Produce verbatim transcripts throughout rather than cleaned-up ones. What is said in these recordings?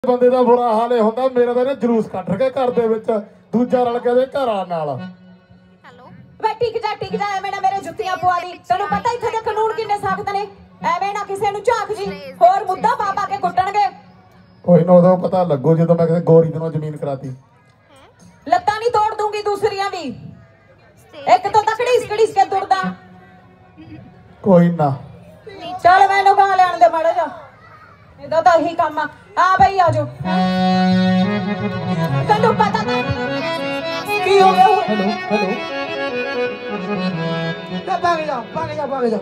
ਬੰਦੇ ਦਾ ਬੁਰਾ ਹਾਲ ਇਹ ਹੁੰਦਾ ਮੇਰਾ ਤਾਂ ਇਹਨੇ ਜਲੂਸ ਕੱਢ ਕੇ ਘਰ ਦੇ ਵਿੱਚ ਦੂਜਾ ਰਲ ਕੇ ਉਹਦੇ ਘਰਾਂ ਨਾਲ। ਹੈਲੋ ਵੇ ਟਿਕ ਜਾ ਟਿਕ ਜਾ ਐਵੇਂ ਨਾ ਮੇਰੇ ਜੁੱਤੀਆਂ ਪਵਾ ਦੀ। ਤੈਨੂੰ ਪਤਾ ਇੱਥੇ ਦੇ ਕਾਨੂੰਨ ਕਿੰਨੇ ਸਖਤ ਨੇ। ਐਵੇਂ ਨਾ ਕਿਸੇ ਨੂੰ ਝਾਕ ਜੀ ਹੋਰ ਮੁੱਦਾ ਪਾ ਪਾ ਕੇ ਕੁੱਟਣਗੇ। ਕੋਈ ਨਾ ਉਦੋਂ ਪਤਾ ਲੱਗੂ ਜਦੋਂ ਮੈਂ ਕਿਸੇ ਗੋਰੀ ਦੇ ਨਾਲ ਜ਼ਮੀਨ ਕਰਾਤੀ। ਲੱਤਾਂ ਨਹੀਂ ਤੋੜ ਦੂੰਗੀ ਦੂਸਰੀਆਂ ਵੀ। ਇੱਕ ਤਾਂ ਤਕੜੀ ਸਕੜੀ ਕੇ ਤੁਰਦਾ। ਕੋਈ ਨਾ ਚੱਲ ਮੈਨੂੰ ਕਹਾਂ ਲੈਣ ਦੇ ਮਾੜਾ ਜਾ। ਇਹਦਾ ਤਾਂ ਇਹੀ ਕੰਮ ਆ। ਆ ਬਈ ਆ ਜਾਓ। ਤੈਨੂੰ ਪਤਾ ਕੀ ਹੋ ਗਿਆ? हेलो हेलो जा भाग जा भाग जा भाग जा।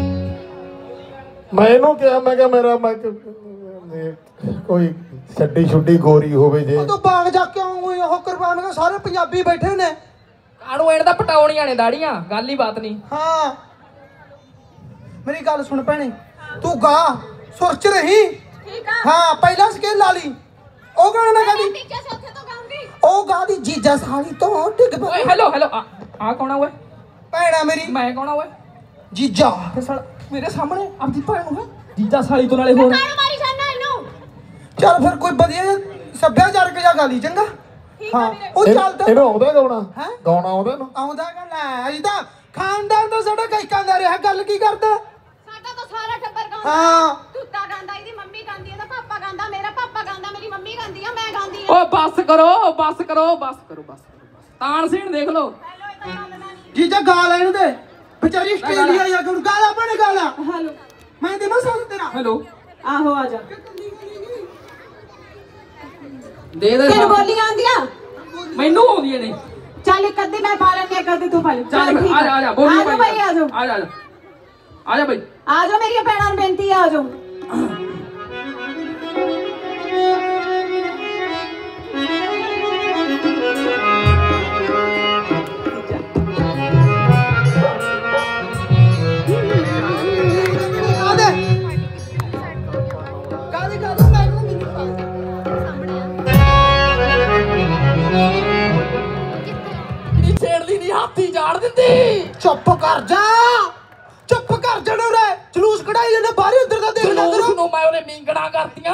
ਮੈਂ ਇਹਨੂੰ ਕਿਹਾ ਮੈਂ ਕਿਹਾ ਮੇਰਾ ਮੈਂ ਕੋਈ ਛੱਡੀ ਛੁੱਡੀ ਗੋਰੀ ਹੋਵੇ ਜੇ। ਤੂੰ ਭਾਗ ਜਾ ਕਿਉਂ ਹੋਈ ਉਹ ਕੁਰਬਾਨ ਕੇ ਸਾਰੇ ਪੰਜਾਬੀ ਬੈਠੇ ਨੇ। ਕਾਣੂ ਐਣ ਦਾ ਪਟਾਉਣੀਆਂ ਨੇ ਦਾੜੀਆਂ ਗੱਲ ਹੀ ਬਾਤ ਨਹੀਂ। ਹਾਂ ਮੇਰੀ ਗੱਲ ਸੁਣ ਭੈਣੇ ਤੂੰ ਗਾ ਸੁਰ ਚ ਰਹੀ। ਠੀਕ ਆ। ਹਾਂ ਪਹਿਲਾ ਸਕੇਲ ਲਾ ਲਈ। ਉਹ ਗਾਣਾ ਨਾ ਗਾਦੀ ਟੀਚਰ ਸੇ ਉੱਥੇ ਤੋਂ ਗਾਉਂਗੀ। ਉਹ ਗਾਦੀ ਜੀਜਾ ਸਾਲੀ ਤੋਂ ਡਿੱਗ ਪਈ। ਓਏ ਹੈਲੋ ਹੈਲੋ ਆ ਕੌਣ ਆ ਓਏ? ਭੈਣਾ ਮੇਰੀ ਮੈਂ ਕੌਣ ਆ ਓਏ? ਜੀਜਾ ਤੇ ਸਾਲਾ ਮੇਰੇ ਸਾਹਮਣੇ ਆਪਦੀ ਭੈਣ ਨੂੰ ਹੈ ਜੀਜਾ ਸਾਲੀ ਤੋਂ ਨਾਲੇ ਹੋਰ। ਕਾਣੂ ਮਾਰੀ ਜਾਨਾ ਇਹਨੂੰ। ਚੱਲ ਫਿਰ ਕੋਈ ਵਧੀਆ ਸੱਭਿਆਚਾਰਕ ਜਿਹਾ ਗਾ ਲਈ ਚੰਗਾ। ਹਾਂ ਉਹ ਚੱਲਦਾ ਇਹਨੂੰ ਆਉਂਦਾ ਗਾਉਣਾ? ਹੈਂ? ਗਾਉਣਾ ਆਉਂਦਾ ਇਹਨੂੰ? ਆਉਂਦਾ ਗੱਲ ਹੈ ਅਜੀ ਤਾਂ ਖਾਨਦਾਨ ਤੋਂ ਸਾਡਾ ਗਾਇਕਾਂ ਦਾ ਰਿਹਾ ਗੱਲ ਕੀ ਕਰਦਾ। ਸਾਡਾ ਤਾਂ ਸਾਰਾ ਟੱਬਰ ਗਾਉਂਦਾ। ਹਾਂ ਤੂਤਾ ਗਾਉਂਦਾ ਇਹਦੀ ਮੰਮੀ ਗਾਉਂਦੀ ਇਹਦਾ ਪਾਪਾ ਗਾਉਂਦਾ ਮੇਰਾ ਪਾਪਾ ਗਾਉਂਦਾ ਮੇਰੀ ਮੰਮੀ ਗਾਉਂਦੀ ਆ ਮੈਂ ਗਾਉਂਦੀ ਆ। ਓ ਬੱਸ ਕਰੋ ਬੱਸ ਕਰੋ ਬੱਸ ਕਰੋ ਬੱਸ ਕਰੋ ਤਾਣ ਸੀਣ ਦੇਖ ਲਓ। ਹੈਲੋ ਇਦਾਂ ਗੱਲ ਨਾ ਨਹੀਂ। ਜੀਜਾ ਗਾ ਲੈਣ ਦੇ ਵਿਚਾਰੀ ਆਸਟ੍ਰੇਲੀਆ ਜਾ ਕੇ ਗਾਲਾ ਬਣ ਗਾਲਾ। ਹੈਲੋ ਮੈਂ ਦੇ ਨਾ ਸਾਥ ਤੇਰਾ। ਹੈਲੋ ਆਹੋ ਆ ਜਾ। ਦੇ ਦੇ ਤੈਨੂੰ ਬੋਲੀਆਂ ਆਉਂਦੀਆਂ? ਮੈਨੂੰ ਆਉਂਦੀਆਂ ਨੇ। ਚੱਲ ਇੱਕ ਅੱਧੀ ਮੈਂ ਪਾ ਲੈਂਦੀ ਇੱਕ ਅੱਧੀ ਤੂੰ ਪਾ ਲੈ। ਚੱਲ ਠੀਕ ਆ ਜਾ ਆ ਜਾ ਬੋਲੀ ਆ ਜਾ ਭਾਈ ਆ ਜਾ। ਆ ਜਾ ਆ ਜਾ ਬਈ ਆ ਜਾ ਮੇਰੀਆਂ ਭੈਣਾਂ ਨੂੰ ਬੇਨਤੀ ਆ ਜਾਓ। ਆ ਦੇ ਗਾ ਦੇ ਗਾ ਦੇ ਮੈਂ ਨਾ ਮੈਨੂੰ ਪਾ ਨੀ ਛੇੜਦੀ ਨਹੀਂ ਹਾਥੀ ਝਾੜ ਦਿੰਦੀ। ਚੁੱਪ ਕਰ ਜਾ ਚੁੱਪ ਕਰ ਜਾ ਰੇ ਜਲੂਸ ਕਢਾਈ ਜਾਂਦਾ ਬਾਹਰ ਉੱਧਰ ਦਾ ਦੇਖ ਲੈ ਜਲੂਸ ਕਰੋ। ਨੂੰ ਮੈਂ ਉਹਨੇ ਮੀਂਗਣਾ ਕਰਤੀਆਂ।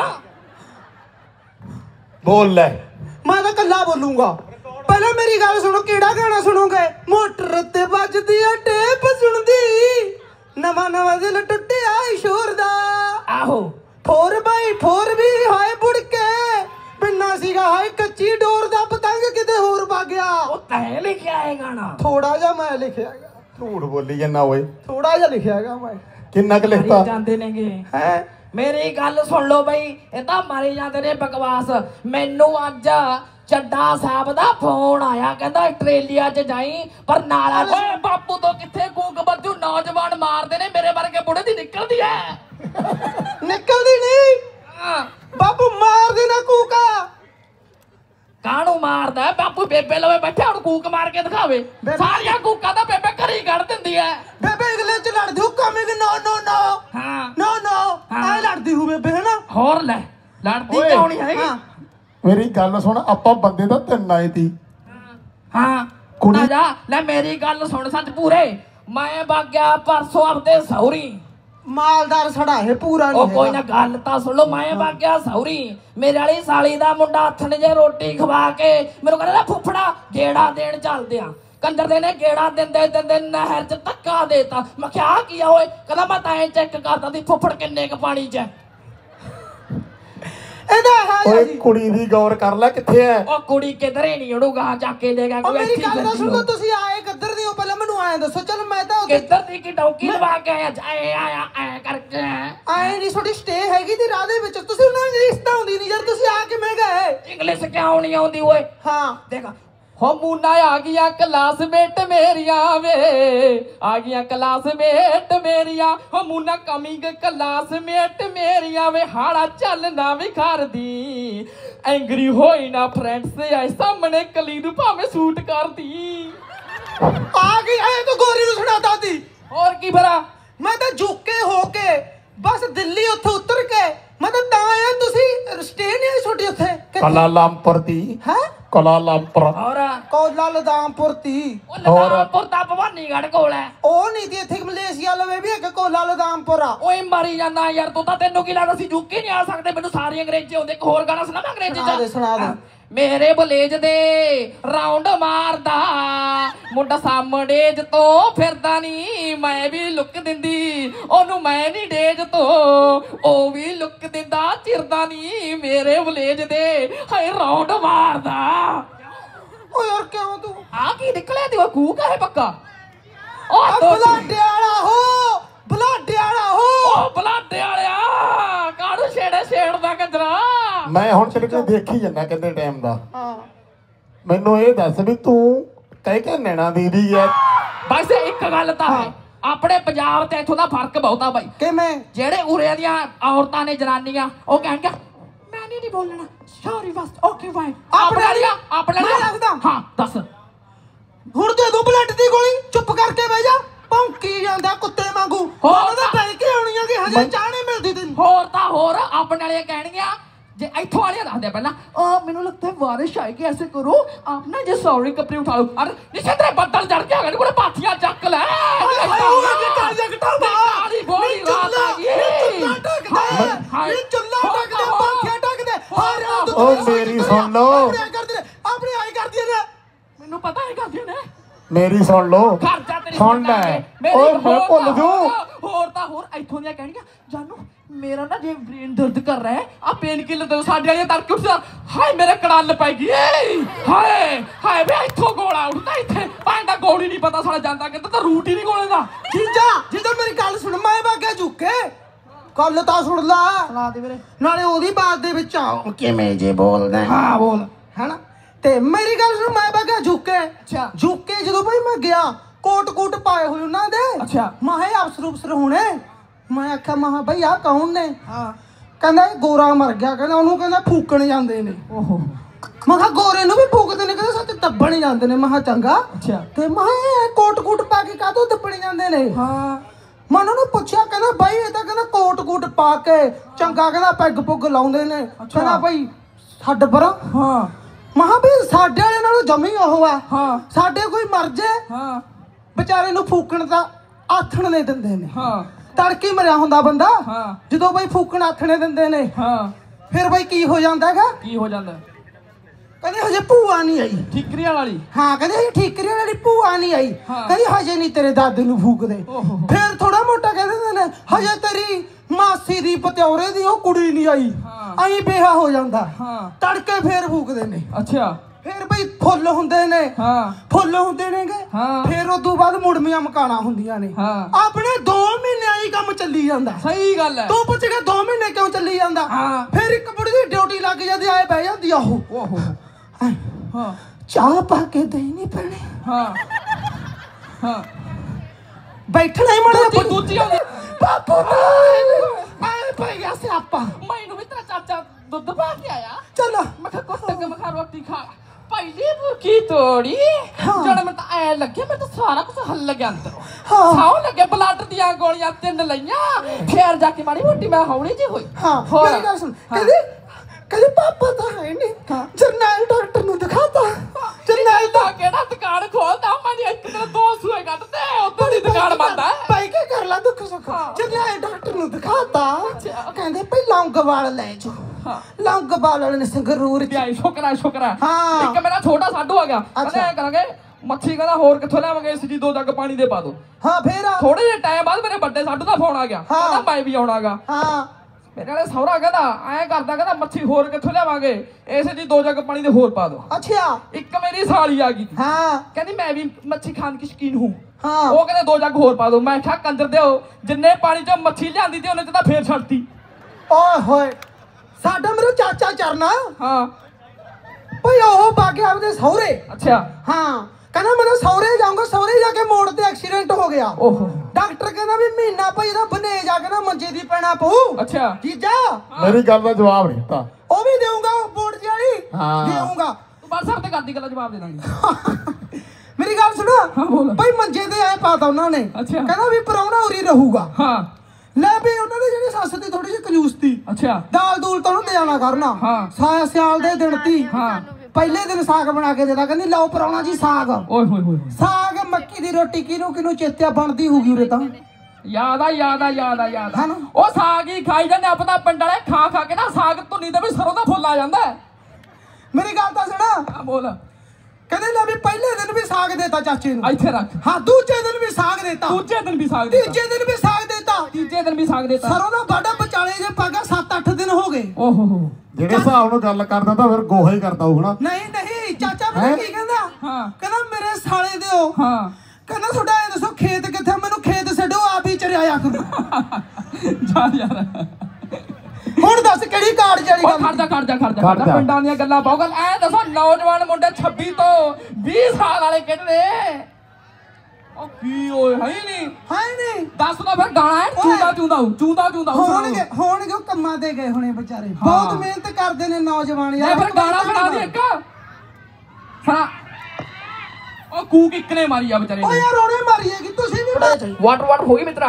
ਬੋਲ ਲੈ। ਮੈਂ ਤਾਂ ਕੱਲਾ ਬੋਲੂੰਗਾ। ਪਹਿਲਾਂ ਮੇਰੀ ਗੱਲ ਸੁਣੋ ਕਿਹੜਾ ਗਾਣਾ ਸੁਣੋਗੇ? ਮੋਟਰ ਤੇ ਵੱਜਦੀ ਆ ਟੇਪ ਸੁਣਦੀ ਨਵਾਂ ਨਵਾਂ ਦਿਲ ਟੁੱਟਿਆ ਸ਼ੋਰ ਦਾ। ਆਹੋ ਫੋਰ ਬਾਈ ਫੋਰ ਵੀ ਹਾਏ ਬੁੜ ਕੇ ਬਿੰਨਾ ਸੀਗਾ ਹਾਏ ਕੱਚੀ ਡੋਰ ਦਾ ਪਤੰਗ ਕਿਤੇ ਹੋਰ ਪਾ ਗਿਆ। ਉਹ ਤੈਂ ਲਿਖਿਆ ਹੈ ਗਾਣਾ? ਥੋੜਾ ਜਿਹਾ ਮੈਂ ਲਿਖਿਆ ਹੈਗਾ। ਝੂਠ ਬੋਲੀ ਜਾਂਦਾ ਓਏ। ਥੋੜਾ ਜਿਹਾ ਲਿਖਿਆ ਹੈਗਾ ਮੈਂ। ਕਿੰਨਾ ਕੁ ਲਿਖਤਾ? ਮਾਰੀ ਜਾਂਦੇ ਨੇਗੇ। ਹੈ ਮੇਰੀ ਗੱਲ ਸੁਣ ਲਓ ਬਈ ਇਹ ਤਾਂ ਮਾਰੀ ਜਾਂਦੇ ਨੇ ਬਕਵਾਸ। ਮੈਨੂੰ ਅੱਜ ਚੱਡਾ ਸਾਹਿਬ ਦਾ ਫੋਨ ਆਇਆ ਕਹਿੰਦਾ ਆਸਟ੍ਰੇਲੀਆ 'ਚ ਜਾਈ ਪਰ ਨਾਲ ਓਏ ਬਾਪੂ ਤੋਂ ਕਿੱਥੇ ਕੂਕ ਬੱਜੂ ਨੌਜਵਾਨ ਮਾਰਦੇ ਨੇ ਮੇਰੇ ਵਰਗੇ ਬੁੜੇ ਦੀ ਨਿਕਲਦੀ ਐ। ਨਿਕਲਦੀ ਨਹੀਂ ਹਾਂ ਬਾਪੂ ਮਾਰ ਦੇਣਾ ਕੂਕਾ। ਕਾਹਨੂੰ ਮਾਰਦਾ ਬਾਪੂ? ਬੇਬੇ ਲਵੇ ਬੈਠਾ ਹੁਣ ਕੂਕ ਮਾਰ ਕੇ ਦਿਖਾਵੇ। ਬੇਬੇ- ਸਾਰੀਆਂ ਕੂਕਾਂ ਤਾਂ ਬੇਬੇ ਘਰੀ ਕੱਢ ਦਿੰਦੀ ਐ। ਬੇਬੇ ਅਗਲੇ ਚ ਲੜਦੀ ਹੂੰ ਕਮਿੰਗ ਨੋ ਨੋ ਨੋ ਹਾਂ ਨੋ ਨੋ ਹਾਂ। ਐ ਲੜਦੀ ਹੂੰ ਬੇਬੇ ਹੈ ਨਾ। ਹੋਰ ਲੈ ਲੜਦੀ ਓਏ। ਕਿਉਂ ਨਹੀਂ ਹੈਗੀ? ਹਾਂ ਮੇਰੀ ਗੱਲ ਸੁਣ ਆਪਾਂ ਬੰਦੇ ਤਾਂ ਤਿੰਨ ਆਏ ਤੀ। ਹਾਂ ਕੁੜੀ- ਕੁੜੀ ਜਾ ਲੈ ਮੇਰੀ ਗੱਲ ਸੁਣ ਸੱਚ ਪੂਰੇ। ਮੈਂ ਬਾਗਿਆ ਪਰਸੋਂ ਆਪਦੇ ਸਹੁਰੀ। ਮਾਲਦਾਰ ਸੜਾ ਹੈ ਪੂਰਾ ਉਹ ਨਹੀਂ ਕੋਈ ਨਾ ਗੱਲ ਤਾਂ ਸੁਣ ਲਓ। ਮੈਂ ਬਾਗਿਆ ਸਹੁਰੀ ਮੇਰੇ ਵਾਲੀ ਸਾਲੀ ਦਾ ਮੁੰਡਾ ਹੱਥ ਨੇ ਜੇ ਰੋਟੀ ਖਵਾ ਕੇ ਮੈਨੂੰ ਕਹਿੰਦਾ ਫੁੱਫੜਾ ਗੇੜਾ ਦੇਣ ਚੱਲਦੇ ਆ। ਕੰਦਰ ਦੇ ਨੇ ਗੇੜਾ ਦਿੰਦੇ ਦਿੰਦੇ ਨਹਿਰ 'ਚ ਧੱਕਾ ਦੇਤਾ। ਮੈਂ ਕਿਹਾ ਕੀ ਆ ਓਏ? ਕਹਿੰਦਾ ਮੈਂ ਤਾਂ ਚੈੱਕ ਕਰਦਾ ਦੀ ਫੁੱਫੜ ਕਿੰਨੇ ਕ ਪਾਣੀ 'ਚ। ਇਹਦਾ ਹੈ ਓਏ ਜੀ। ਕੁੜੀ ਦੀ ਗੌਰ ਕਰ ਲੈ ਕਿੱਥੇ ਐ? ਉਹ ਕੁੜੀ ਕਿਧਰੇ ਨਹੀਂ ਉੜੂਗਾ ਜਾ ਕੇ ਲੈ ਗਿਆ ਉਹ ਕੋਈ। ਮੇਰੀ ਇੱਥੇ ਗੱਲ ਤਾਂ ਫਿਰਦੀ ਸੁਣ ਲਓ ਹੋ। ਤੁਸੀਂ ਆਏ ਕਿੱਧਰ ਦੀ ਹੋ ਪਹਿਲਾਂ ਮੈਨੂੰ ਆਏ ਦੱਸੋ। ਚਲ ਮੈਂ ਤਾਂ ਕਿੱਧਰ ਦੀ ਕਿ ਡੌਕੀ ਲਵਾ ਕੇ ਆਇਆ ਜਾਏ ਆਇਆ ਐ ਕਰਕੇ। ਆਏ ਨਹੀਂ ਤੁਹਾਡੀ ਸਟੇ ਹੈਗੀ ਦੀ ਰਾਹ ਦੇ ਵਿੱਚ ਤੁਸੀਂ ਉਹਨਾਂ ਦੀ ਰਿਸ਼ਤਾ ਹੁੰਦੀ ਨਹੀਂ ਯਾਰ ਤੁਸੀਂ ਆ ਕਿਵੇਂ ਗਏ? ਇੰਗਲਿਸ਼ ਕਿਉਂ ਨਹੀਂ ਆਉਂਦੀ ਓਏ? ਹਾਂ ਦੇਖ ਹੋ ਮੂਨਾ ਆ ਗਈਆਂ ਕਲਾਸਮੇਟ ਮੇਰੀਆਂ ਵੇ ਆ ਗਈਆਂ ਕਲਾਸਮੇਟ ਮੇਰੀਆਂ ਹੋ ਮੂਨਾ ਕਮਿੰਗ ਕਲਾਸਮੇਟ ਮੇਰੀਆਂ ਵੇ ਹਾੜਾ ਚੱਲਣਾ ਵਿਖਾਰਦੀ ਐਂਗਰੀ ਹੋਈ ਨਾ ਫਰੈਂਡਸ ਆਏ ਸਾਹਮਣੇ ਕਲੀ ਨੂੰ ਭਾਵੇਂ ਸੂਟ ਕਰਦੀ। ਆ ਗਈ ਐ ਤੂੰ ਗੋਰੀ ਨੂੰ ਸੁਣਾਤਾ ਦੀ। ਹੋਰ ਕੀ ਭਰਾ ਮੈਂ ਤਾਂ ਝੁੱਕੇ ਹੋ ਕੇ ਬਸ ਦਿੱਲੀ ਉੱਥੇ ਉਤਰ ਕੇ ਮੈਂ ਤਾਂ ਤਾਂ ਆਇਆ ਤੁਸੀਂ ਸਟੇ ਨਹੀਂ ਆਈ ਛੋਟੀ ਉੱਥੇ ਕਾਲਾ ਲੰਪਰ ਦੀ ਹੈ ਕੁਆਲਾਲੰਪੁਰ ਹੋਰ ਕੋਲਾ ਲਦਾਮਪੁਰ ਤੀ ਉਹ ਲਦਾਮਪੁਰ ਤਾਂ ਭਵਾਨੀਗੜ੍ਹ ਕੋਲ ਹੈ। ਉਹ ਨਹੀਂ ਤੀ ਇੱਥੇ ਮਲੇਸ਼ੀਆ ਲਵੇ ਵੀ ਇੱਕ ਕੋਲਾ ਲਦਾਮਪੁਰ ਆ। ਓਏ ਮਰੀ ਜਾਂਦਾ ਯਾਰ ਤੂੰ ਤਾਂ ਤੈਨੂੰ ਕੀ ਲੱਗਦਾ ਸੀ ਯੂਕੇ ਨਹੀਂ ਆ ਸਕਦੇ ਮੈਨੂੰ ਸਾਰੇ ਅੰਗਰੇਜ਼ੀ ਆਉਂਦੇ। ਇੱਕ ਹੋਰ ਗਾਣਾ ਸੁਣਾ ਮੈਂ ਅੰਗਰੇਜ਼ੀ ਸੁਣਾ ਦੇ ਚ ਸੁਣਾ ਦੇ। ਮੇਰੇ ਬਲੇਜ ਦੇ ਰਾਉਂਡ ਮਾਰਦਾ ਮੁੰਡਾ ਸਾਹਮਣੇ ਜ ਤੋਂ ਫਿਰਦਾ ਨਹੀਂ ਮੈਂ ਵੀ ਲੁੱਕ ਦਿੰਦੀ ਉਹਨੂੰ ਮੈਂ ਨਹੀਂ ਡੇਜ ਤੋਂ ਉਹ ਵੀ ਲੁੱਕ ਦਿੰਦਾ ਚਿਰਦਾ ਨਹੀਂ ਮੇਰੇ ਬਲੇਜ ਦੇ ਹਾਏ ਰਾਉਂਡ ਮਾਰਦਾ। ਓ ਯਾਰ ਕਿਉਂ ਤੂੰ ਆ ਕੀ ਨਿਕਲਿਆ ਤੇ ਉਹ ਕੂਕ ਹੈ ਪੱਕਾ ਆ ਉਹ ਦੋ ਬਲਾਡੇ ਵਾਲਾ ਹੋ ਬਲਾਡੇ ਵਾਲਾ ਹੋ ਉਹ ਬਲਾਡੇ ਵਾਲਿਆ ਕਾਹਨੂੰ ਛੇੜੇ ਛੇੜਦਾ ਕੰਜਰਾ। ਮੈਂ ਹੁਣ ਚੱਲ ਕੇ ਦੇਖੀ ਜਾਂਦਾ ਕਿੰਨੇ ਟਾਈਮ ਦਾ। ਹਾਂ ਮੈਨੂੰ ਇਹ ਦੱਸ ਵੀ ਤੂੰ ਕਹਿ ਕੇ ਨੈਣਾ ਦੀਦੀ ਆ। ਬਸ ਇੱਕ ਗੱਲ ਤਾਂ ਹੈ ਆਪਣੇ ਪੰਜਾਬ ਤੇ ਇੱਥੋਂ ਦਾ ਫਰਕ ਬਹੁਤ ਆ ਬਾਈ। ਕਿਵੇਂ ਜਿਹੜੇ ਉਰੇ ਦੀਆਂ ਔਰਤਾਂ ਨੇ ਜਨਾਨੀਆਂ ਉਹ ਕਹਿਣਗੇ ਮੈਂ ਨਹੀਂ ਬੋਲਣਾ ਸੌਰੀ ਬਸ ਓਕੇ ਬਾਈ। ਆਪਣੇ ਵਾਲੀਆਂ ਆਪਣੇ ਮੈਂ ਵਾਲੀਆਂ ਲੱਗਦਾ ਹਾਂ ਦੱਸ ਹੁਣ ਦੇ ਦੋ ਬਲੱਡ ਦੀ ਗੋਲੀ ਚੁੱਪ ਕਰਕੇ ਬਹਿ ਜਾ। ਭੌਂਕੀ ਜਾਂਦਾ ਕੁੱਤੇ ਵਾਂਗੂ ਉਹਨਾਂ ਦੇ ਪੈ ਕੇ ਆਉਣੀਆਂ ਕਿ ਹਜੇ ਚਾਹ ਨਹੀਂ ਮਿਲਦੀ ਤੈਨੂੰ। ਹੋਰ ਤਾਂ ਹੋਰ ਆਪਣੇ ਵਾਲੀਆਂ ਕਹਿਣਗੀਆਂ ਜੇ ਇੱਥੋਂ ਵਾਲੀਆਂ ਦੱਸਦੇ ਪਹਿਲਾਂ ਆ ਮੈਨੂੰ ਲੱਗਦਾ ਹੈ ਬਾਰਿਸ਼ ਆਏਗੀ ਐਸੇ ਕਰੋ ਆਪ ਨਾ ਜੇ ਸੌਰੀ ਕੱਪੜੇ ਉਠਾ ਲਓ ਅਰੇ ਨੀਚੇ ਤੇਰੇ ਬੱਦਲ ਚੜ ਕੇ ਆ ਗਏ ਕੋਲੇ ਪਾਥੀਆਂ ਚੱਕ ਲੈ ਕਾਲੀ ਬੋਲੀ ਰਾਤ ਆ ਗਈ ਇਹ ਚੁੱਲਾ ਟੱਕਦੇ ਪੰਖੇ ਟੱਕਦੇ ਹਾਰਿਆਂ ਓ ਮੇਰੀ ਸੁਣ ਲਓ ਆਪਣੇ ਆਈ ਕਰਦੀਆਂ ਨੇ ਮੈਨੂੰ ਪਤਾ ਹੈ ਕਰਦੀਆਂ ਨੇ ਮੇਰੀ ਸੁਣ ਲਓ ਖਰਚਾ ਤੇਰੀ ਸੁਣ ਲੈ ਓਏ ਮੈਂ ਭੁੱਲ ਜੂ। ਹੋਰ ਤਾਂ ਹੋਰ ਇੱਥੋਂ ਦੀਆਂ ਕਹਿਣਗੀਆਂ ਜਾਨੂ ਮੇਰਾ ਨਾ ਜੇ ਬ੍ਰੇਨ ਦਰਦ ਕਰ ਰਿਹਾ ਹੈ ਆ ਪੇਨ ਕਿਲਰ ਦੇ ਸਾਡੇ ਵਾਲੀਆਂ ਤੜਕੇ ਉੱਠਦਾ ਹਾਏ ਮੇਰੇ ਕੜਲ ਪੈ ਗਈ ਏ ਹਾਏ ਹਾਏ ਵੇ ਇੱਥੋਂ ਗੋਲਾ ਉੱਠਦਾ ਇੱਥੇ ਪਾਂਡਾ ਗੋਲੀ ਨਹੀਂ ਪਤਾ ਸਾਲਾ ਜਾਂਦਾ ਕਿੱਦਾਂ ਤਾਂ ਰੂਟ ਹੀ ਨਹੀਂ ਗੋਲੇ ਦਾ। ਜੀਜਾ ਜਿੱਦਾਂ ਮੇਰੀ ਗੱਲ ਸੁਣ ਮੈਂ ਬਾਗਾ ਝੁੱਕੇ ਕੱਲ ਤਾਂ ਸੁਣ ਲਾ ਸੁਣਾ ਦੇ ਵੀਰੇ ਨਾਲੇ ਉਹਦੀ ਬਾਤ ਦੇ ਵਿੱਚ ਆ ਕਿਵੇਂ ਜੇ ਬੋਲਦਾ ਹਾਂ ਬੋਲ ਹੈਨਾ ਤੇ ਮੇਰੀ ਗੱਲ ਸੁਣ ਮੈਂ ਬਾਗਾ ਝੁੱਕੇ ਅੱਛਾ ਝੁੱਕੇ ਜਦੋਂ ਭਾਈ ਮੈਂ ਗਿਆ ਕੋਟ ਕੋਟ ਪਾਏ ਹੋਏ ਉਹਨਾਂ ਦੇ ਅੱਛਾ ਮਾਹੇ ਅਫਸਰ ਉਫਸਰ ਹੋਣੇ ਮੈਂ ਆਖਿਆ ਮਹਾ ਬਈ ਆ ਕੌਣ ਨੇ ਹਾਂ ਕਹਿੰਦਾ ਇਹ ਗੋਰਾ ਮਰ ਗਿਆ ਕਹਿੰਦਾ ਉਹਨੂੰ ਕਹਿੰਦਾ ਫੂਕਣ ਜਾਂਦੇ ਨੇ। ਓਹੋ ਮੈਂ ਕਿਹਾ ਗੋਰੇ ਨੂੰ ਵੀ ਫੂਕਦੇ ਨੇ ਕਹਿੰਦਾ ਸੱਚ ਦੱਬਣ ਹੀ ਜਾਂਦੇ ਨੇ। ਮੈਂ ਕਿਹਾ ਚੰਗਾ ਅੱਛਾ ਤੇ ਮੈਂ ਕਿਹਾ ਕੋਟ ਕੋਟ ਪਾ ਕੇ ਕਾਹਤੋਂ ਦੱਬਣ ਜਾਂਦੇ ਨੇ। ਹਾਂ ਮੈਂ ਉਹਨਾਂ ਨੂੰ ਪੁੱਛਿਆ ਕਹਿੰਦਾ ਬਾਈ ਇਹ ਤਾਂ ਕਹਿੰਦਾ ਕੋਟ ਕੋਟ ਪਾ ਕੇ ਚੰਗਾ ਕਹਿੰਦਾ ਪੈਗ ਪੁੱਗ ਲਾਉਂਦੇ ਨੇ ਕਹਿੰਦਾ ਬਾਈ ਛੱਡ ਪਰਾਂ। ਹਾਂ ਮਹਾ ਵੀ ਸਾਡੇ ਵਾਲੇ ਨਾਲੋਂ ਜਮੀ ਉਹ ਆ ਹਾਂ ਸਾਡੇ ਕੋਈ ਮਰ ਜੇ ਹਾਂ ਵਿਚਾਰੇ ਨੂੰ ਫੂਕਣ ਦਾ ਆਥਣ ਨਹੀਂ ਦਿੰਦੇ ਨੇ। ਹਾਂ ਤੜਕੀ ਮਰਿਆ ਹੁੰਦਾ ਬੰਦਾ ਹਾਂ ਜਦੋਂ ਬਈ ਫੂਕਣ ਆਥਣੇ ਦਿੰਦੇ ਨੇ ਹਾਂ ਫਿਰ ਬਈ ਕੀ ਹੋ ਜਾਂਦਾ ਹੈਗਾ ਕੀ ਹੋ ਜਾਂਦਾ ਕਹਿੰਦੇ ਹਜੇ ਭੂਆ ਨਹੀਂ ਆਈ। ਠੀਕਰੀਆਂ ਵਾਲੀ ਹਾਂ ਕਹਿੰਦੇ ਹਜੇ ਠੀਕਰੀ ਵਾਲੀ ਭੂਆ ਨਹੀਂ ਆਈ ਹਾਂ। ਕਹਿੰਦੀ ਹਜੇ ਨਹੀਂ ਤੇਰੇ ਦਾਦੇ ਨੂੰ ਫੂਕਦੇ। ਓਹੋ ਫਿਰ ਥੋੜਾ ਮੋਟਾ ਕਹਿੰਦੇ ਨੇ ਹਜੇ ਤੇਰੀ ਮਾਸੀ ਦੀ ਪਤਿਉਰੇ ਦੀ ਉਹ ਕੁੜੀ ਨਹੀਂ ਆਈ। ਹਾਂ। ਐਂ ਬੇਹਾ ਹੋ ਜਾਂਦਾ ਹਾਂ ਤੜਕੇ ਫੇਰ ਫੂਕਦੇ ਨੇ। ਅੱਛਾ ਫਿਰ ਬਈ ਫੁੱਲ ਹੁੰਦੇ ਨੇ ਹਾਂ ਫੁੱਲ ਹੁੰਦੇ ਨੇਗੇ ਹਾਂ ਫਿਰ ਉਦੋਂ ਬਾਅਦ ਮੁੜਮੀਆਂ ਮਕਾਣਾ ਹੁੰਦੀਆਂ ਨੇ। ਹਾਂ ਆਪਣੇ ਦੋ ਮਹੀਨਿਆਂ ਹੀ ਕੰਮ ਚੱਲੀ ਜਾਂਦਾ। ਸਹੀ ਗੱਲ ਹੈ ਤੂੰ ਪੁੱਛ ਕੇ ਦੋ ਮਹੀਨੇ ਕਿਉਂ ਚੱਲੀ ਜਾਂਦਾ। ਹਾਂ। ਫਿਰ ਇੱਕ ਬੁੜੀ ਦੀ ਡਿਊਟੀ ਲੱਗ ਜਾਂਦੀ ਆਏ ਬਹਿ ਜਾਂਦੀ ਆ ਉਹ ਓਹੋ ਐਂ, ਹਾਂ ਚਾਹ ਪਾ ਕੇ ਦੇਈ ਨਹੀਂ ਪੈਣੇ ਹਾਂ ਹਾਂ ਬੈਠਣਾ ਹੀ ਮੜਾ ਦੂਜੀ ਦੂਜੀ ਆਉਂਦੀ ਬਾਪੂ ਨਾ ਆਏ ਪਈ ਗਿਆ ਸਿਆਪਾ। ਮੈਨੂੰ ਵੀ ਤੇਰਾ ਚਾਚਾ ਦੁੱਧ ਪਾ ਕੇ ਆਇਆ ਚਲੋ ਮੈਂ ਕਿਹਾ ਕੁੱਟ ਕੇ ਮੈਂ ਕਿਹਾ ਰੋਟੀ ਖਾ ਪਹਿਲੀ ਭੁੱਖੀ ਤੋੜੀ ਜਦ ਮੈਂ ਤਾਂ ਐ ਲੱਗਿਆ ਮੈਂ ਤਾਂ ਸਾਰਾ ਕੁਝ ਹੱਲ ਗਿਆ ਅੰਦਰ ਹਾਂ। ਸਾਉ ਲੱਗੇ ਬਲੱਡ ਦੀਆਂ ਗੋਲੀਆਂ ਤਿੰਨ ਲਈਆਂ ਫੇਰ ਜਾ ਕੇ ਮਾੜੀ ਮੋਟੀ ਮੈਂ ਹੌਲੀ ਜੀ ਹੋਈ। ਹਾਂ ਹੋਰ। ਮੇਰੀ ਗੱਲ ਸੁਣ ਕਹਿੰਦੀ ਕਹਿੰਦੀ ਪਾਪਾ ਤਾਂ ਹੈ ਨਹੀਂ ਜਰਨੈਲ ਡਾਕਟਰ ਨੂੰ ਦਿਖਾਤਾ ਜਰਨੈਲ ਤਾਂ ਕਿਹੜਾ ਦੁਕਾਨ ਖੋਲਦਾ ਮੈਂ ਇੱਕ ਦਿਨ ਦੋ ਸੂਏ ਕੱਢਦੇ ਉਦੋਂ ਦੀ ਦੁਕਾਨ ਬੰਦ ਹੈ ਭਾਈ ਕੀ ਕਰ ਲਾ ਦੁੱਖ ਸੁੱਖ ਜਰਨੈਲ ਡਾਕਟਰ ਨੂੰ ਦਿਖਾਤਾ ਕਹਿੰਦੇ ਭਈ ਲੌਂਗ ਵਾਲ ਲੈ ਜੋ ਲੌਂਗ ਵਾਲ ਵਾਲੇ ਨੇ ਸੰਗਰੂਰ ਚ ਪਿਆਈ ਸ਼ੁਕਰਾ ਸ਼ੁਕਰਾ ਹਾਂ। ਇੱਕ ਮੇਰਾ ਛੋਟਾ ਸਾਡੂ ਆ ਗਿਆ ਕਹਿੰਦਾ ਐ ਕਰਾਂਗੇ ਮੱਛੀ ਕਹਿੰਦਾ ਹੋਰ ਕਿੱਥੋਂ ਲਿਆਵਾਂਗੇ ਇਸ ਜੀ ਦੋ ਜੱਗ ਪਾਣੀ ਦੇ ਪਾ ਦੋ। ਹਾਂ ਫੇਰ ਥੋੜੇ ਜਿਹੇ ਟਾਈਮ ਬਾਅਦ ਮੇਰੇ ਵੱਡੇ ਸਾਡੂ ਦਾ ਫੋਨ ਆ ਗਿਆ ਕਹਿੰਦਾ ਮੈਂ ਵੀ ਆਉਣਾਗਾ। ਹਾਂ ਮੇਰੇ ਵਾਲੇ ਸਹੁਰਾ ਕਹਿੰਦਾ ਐਂ ਕਰਦਾ ਕਹਿੰਦਾ ਮੱਛੀ ਹੋਰ ਕਿੱਥੋਂ ਲਿਆਵਾਂਗੇ ਇਸੇ ਜੀ ਦੋ ਜੱਗ ਪਾਣੀ ਦੇ ਹੋਰ ਪਾ ਦੋ। ਅੱਛਾ ਇੱਕ ਮੇਰੀ ਸਾਲੀ ਆ ਗਈ ਹਾਂ ਕਹਿੰਦੀ ਮੈਂ ਵੀ ਮੱਛੀ ਖਾਣ ਦੀ ਸ਼ੌਕੀਨ ਹੂੰ ਹਾਂ ਉਹ ਕਹਿੰਦੇ ਦੋ ਜੱਗ ਹੋਰ ਪਾ ਦੋ। ਮੈਂ ਕਿਹਾ ਕੰਜਰ ਦਿਓ ਜਿੰਨੇ ਪਾਣੀ ਚੋਂ ਮੱਛੀ ਲਿਆਂਦੀ ਤੇ ਉਹਨੇ ਤੇ ਤਾਂ ਫੇਰ ਛੱਡਤੀ। ਓਏ ਹੋਏ ਸਾਡਾ ਮੇਰਾ ਚਾਚਾ ਚਰਨਾ ਹਾਂ ਭਈ ਉਹ ਬਾਗੇ ਆਪਦੇ ਸਹੁਰੇ ਅੱਛਾ ਹਾਂ ਕਹਿੰਦਾ ਮੈਂ ਸਹੁਰੇ ਜਾਊਂਗਾ ਸਹੁਰੇ ਜਾ ਕੇ ਮੋੜ ਤੇ ਐਕਸੀਡੈਂਟ ਹੋ ਗਿਆ। ਓਹੋ ਡਾਕਟਰ ਕਹਿੰਦਾ ਵੀ ਮਹੀਨਾ ਭਾਈ ਦਾ ਬਨੇ ਜਾ ਕੇ ਨਾ ਮੰਜੇ ਦੀ ਪੈਣਾ ਪਊ। ਅੱਛਾ ਜੀਜਾ ਮੇਰੀ ਗੱਲ ਦਾ ਜਵਾਬ ਨਹੀਂ ਦਿੱਤਾ। ਉਹ ਵੀ ਦੇਊਂਗਾ ਬੋਰਡ ਜੀ ਵਾਲੀ ਹਾਂ। ਦੇਊਂਗਾ। ਤੂੰ WhatsApp ਤੇ ਕਰਦੀ ਗੱਲਾਂ ਜਵਾਬ ਦੇ ਦਾਂਗੇ। ਮੇਰੀ ਗੱਲ ਸੁਣੋ ਹਾਂ ਬੋਲ ਭਾਈ ਮੰਜੇ ਤੇ ਐ ਪਾਤਾ ਉਹਨਾਂ ਨੇ ਅੱਛਾ। ਕਹਿੰਦਾ ਵੀ ਪਰਾਉਣਾ ਉਰੀ ਰਹੂਗਾ। ਹਾਂ ਲੈ ਵੀ ਉਹਨਾਂ ਦੀ ਜਿਹੜੀ ਸੱਸ ਦੀ ਥੋੜੀ ਜਿਹੀ ਕੰਜੂਸ ਤੀ ਅੱਛਾ ਦਾਲ ਦੂਲ ਤਾਂ ਉਹਨੂੰ ਦੇਣਾ ਕਰਨਾ ਹਾਂ। ਸਾਇਆ ਸਿਆਲ ਦੇ ਦਿਨ ਤੀ ਹਾਂ ਪਹਿਲੇ ਦਿਨ ਸਾਗ ਬਣਾ ਕੇ ਦੇਦਾ, ਕਹਿੰਦੀ ਲਓ ਪਰਾਉਣਾ ਜੀ ਸਾਗ। ਓਏ ਹੋਏ ਹੋਏ ਸਾਗ ਮੱਕੀ ਦੀ ਰੋਟੀ ਕਿਹਨੂੰ ਕਿਹਨੂੰ ਚੇਤਿਆ ਬਣਦੀ ਹੋਊਗੀ ਉਰੇ ਤਾਂ। ਯਾਦ ਆ ਯਾਦ ਆ ਯਾਦ ਆ ਯਾਦ ਆ ਹਾਂ ਨਾ। ਉਹ ਸਾਗ ਹੀ ਖਾਈ ਜਾਂਦੇ ਆਪਣਾ ਪਿੰਡ ਵਾਲੇ ਖਾ ਖਾ ਕੇ ਨਾ ਸਾਗ ਧੁੰਨੀ ਤੇ ਵੀ ਸਰੋਂ ਦਾ ਫੁੱਲ ਆ ਜਾਂਦਾ। ਮੇਰੀ ਗੱਲ ਤਾਂ ਸੁਣਾ। ਆ ਬੋਲ। ਕਹਿੰਦੇ ਲੈ ਵੀ ਪਹਿਲੇ ਦਿਨ ਵੀ ਸਾਗ ਦੇਤਾ ਚਾਚੇ ਨੂੰ। ਇੱਥੇ ਰੱਖ। ਹਾਂ ਦੂਜੇ ਦਿਨ ਵੀ ਸਾਗ ਦੇਤਾ। ਦੂਜੇ ਦਿਨ ਵੀ ਸਾਗ ਦੇਤਾ। ਤੀਜੇ ਦਿਨ ਵੀ ਸਾਗ ਦੇਤਾ। ਤੀਜੇ ਦਿਨ ਵੀ ਸਾਗ ਦੇਤਾ। ਸਰੋਂ ਦਾ ਬਾਡਾ ਵਿਚਾਲੇ ਜੇ ਪਾਗਾ ਸੱਤ ਅੱਠ ਦਿਨ ਹੋ ਗਏ। ਓਹ ਹੋ ਜਿਹੜੇ ਹਿਸਾਬ ਨਾਲ ਗੱਲ ਕਰਦਾ ਤਾਂ ਫਿਰ ਗੋਹਾ ਹੀ ਕਰਦਾ ਹੋਊ ਨਾ। ਨਹੀਂ ਨਹੀਂ ਚਾਚਾ ਮੈਨੂੰ ਕੀ ਕਹਿੰਦਾ? ਹਾਂ ਕਹਿੰਦਾ ਮੇਰੇ ਸਾਲੇ ਦਿਓ। ਹਾਂ ਕਹਿੰਦਾ ਤੁਹਾਡਾ ਇਹ ਦੱਸੋ ਖੇਤ ਕਿੱਥੇ? ਮੈਨੂੰ ਖੇਤ ਛੱਡੋ ਆਪ ਹੀ ਚਰਿਆਇਆ ਕਰੂ। ਜਾ ਯਾਰ ਹੁਣ ਦੱਸ ਕਿਹੜੀ ਕਾਰਡ ਜਿਹੜੀ ਉਹ ਗੱਲ? ਖੜ ਜਾ ਖੜ ਜਾ ਖੜ ਜਾ ਖੜ ਖੜ ਜਾ ਜਾ। ਪਿੰਡਾਂ ਦੀਆਂ ਗੱਲਾਂ ਪਾਓ ਗੱਲ ਐ ਦੱਸੋ ਨੌਜਵਾਨ ਮੁੰਡੇ ਛੱਬੀ ਤੋਂ ਵੀਹ ਸਾਲ ਵਾਲੇ ਕਿਹੜੇ ਉਹ ਕੀ ਓਏ ਹੈ ਹੀ ਨਹੀਂ ਹੈ ਨਹੀਂ। ਦੱਸ ਤਾਂ ਫਿਰ ਗਾਣਾ ਹੈ ਚੂੰਦਾ ਚੂੰਦਾ ਹੋਊ ਚੂੰਦਾ ਚੂੰਦਾ ਹੋਊ ਹੋਣਗੇ ਹੋਣਗੇ ਉਹ ਕੰਮਾਂ ਤੇ ਗਏ ਹੋਣੇ ਵਿਚਾਰੇ। ਬਹੁਤ ਮਿਹਨਤ ਕਰਦੇ ਨੇ ਨੌਜਵਾਨ ਨਹੀਂ ਯਾਰ। ਫਿਰ ਗਾਣਾ ਸੁਣਾ ਦੇ ਇੱਕ ਸੁਣਾ। ਉਹ ਕੂਕ ਇੱਕ ਨੇ ਮਾਰੀ ਆ ਵਿਚਾਰੇ ਓ ਯਾਰ ਉਹਨੇ ਮਾਰੀ ਹੈਗੀ, ਤੁਸੀਂ ਵੀ ਬੜਾ ਚਾਹੀਦਾ। ਵਾਟ ਵਾਟ ਹੋ ਗਈ ਮਿੱਤਰਾ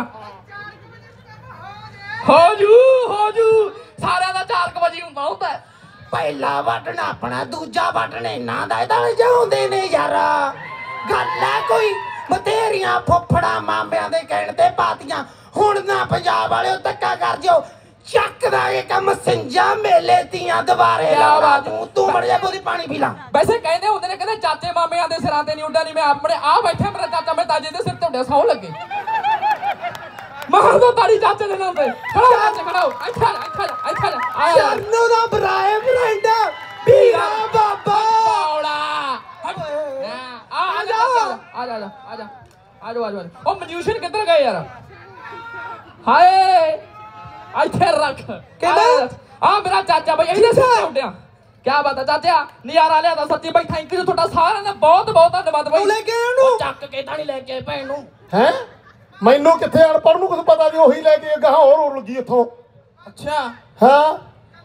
ਹੋ ਜੂ ਹੋ ਜੂ ਸਾਰਿਆਂ ਦਾ ਚਾਰ ਕੁ ਵਜੇ ਹੁੰਦਾ ਹੁੰਦਾ ਹੈ। ਪਹਿਲਾ ਬਟਨ ਆਪਣਾ, ਦੂਜਾ ਬਟਨ ਇਹਨਾਂ ਦਾ। ਇਹਦਾ ਜਾਉਂਦੇ ਨੇ ਯਾਰ। ਗੱਲ ਹੈ ਕੋਈ ਬਥੇਰੀਆਂ ਫੁੱਫੜਾ ਮਾਮਿਆਂ ਦੇ ਕਹਿਣ ਤੇ ਪਾਤੀਆਂ। ਹੁਣ ਨਾ ਪੰਜਾਬ ਵਾਲਿਓ ਧੱਕਾ ਕਰ ਜਿਓ। ਚੱਕਦਾ ਇਹ ਕੰਮ ਸਿੰਜਾ ਮੇਲੇ ਤੀਆਂ ਦੁਬਾਰੇ ਲਾਵਾ ਤੂੰ ਤੂੰ ਮੜ ਜਾ ਬੋਲੀ ਪਾਣੀ ਪੀ ਲਾ। ਵੈਸੇ ਕਹਿੰਦੇ ਹੁੰਦੇ ਨੇ ਕਹਿੰਦੇ ਚਾਚੇ ਮਾਮਿਆਂ ਦੇ ਸਿਰਾਂ ਤੇ ਨਹੀਂ ਉੱਡਿਆ ਨਹੀਂ। ਮੈਂ ਆਪਣੇ ਆ ਬੈਠਾ ਮੇਰਾ ਚਾਚਾ ਮੈਂ ਤਾਜੇ ਦੇ ਸਿਰ ਤੇ ਉੱਡਿਆ ਸੌ ਲੱਗੇ। ਮਾਰ ਦੋ ਤਾੜੀ ਚਾਚੇ ਦੇ ਨਾਮ ਤੇ। ਖੜੋ ਚਾਚੇ ਖੜੋ ਇੱਥੇ ਆ ਇੱਥੇ ਆ ਇੱਥੇ ਆ ਆਇਆ ਚਰਨੋ ਦਾ ਬਰਾਏ ਫਰੈਂਡ ਵੀਰਾ ਬਾਬਾ ਬੌੜਾ ਆ ਆ ਜਾ ਆ ਜਾ ਆ ਜਾ ਆ ਜਾ ਆ ਜਾ ਆ ਜਾ ਉਹ ਮਜੂਸ਼ਨ ਕਿੱਧਰ ਗਏ ਯਾਰ? ਹਾਏ ਇੱਥੇ ਰੱਖ ਕਹਿੰਦਾ ਆ ਮੇਰਾ ਚਾਚਾ ਬਈ ਇਹਦੇ ਸਿਰ ਤੇ ਉੱਡਿਆ। ਕਿਆ ਬਾਤ ਹੈ ਚਾਚਾ ਨਜ਼ਾਰਾ ਲਿਆ ਤਾਂ ਸੱਚੀ ਬਈ ਥੈਂਕ ਯੂ ਤੁਹਾਡਾ ਸਾਰਿਆਂ ਦਾ ਬਹੁਤ ਬਹੁਤ ਧੰਨਵਾਦ ਬਈ। ਤੂੰ ਲੈ ਕੇ ਆਇਆ ਉਹਨੂੰ? ਚੱਕ ਕੇ ਤਾਂ ਨਹੀਂ ਲੈ ਕੇ ਆਏ ਭੈਣ ਨੂੰ। ਹੈ ਮੈਨੂੰ ਕਿੱਥੇ ਅਨਪੜ੍ਹ ਨੂੰ ਕੁਝ ਪਤਾ ਨਹੀਂ। ਉਹੀ ਲੈ ਕੇ ਗਾਹਾਂ ਹੋਰ ਹੋਰ ਲੱਗੀ ਇੱਥੋਂ। ਅੱਛਾ ਹਾਂ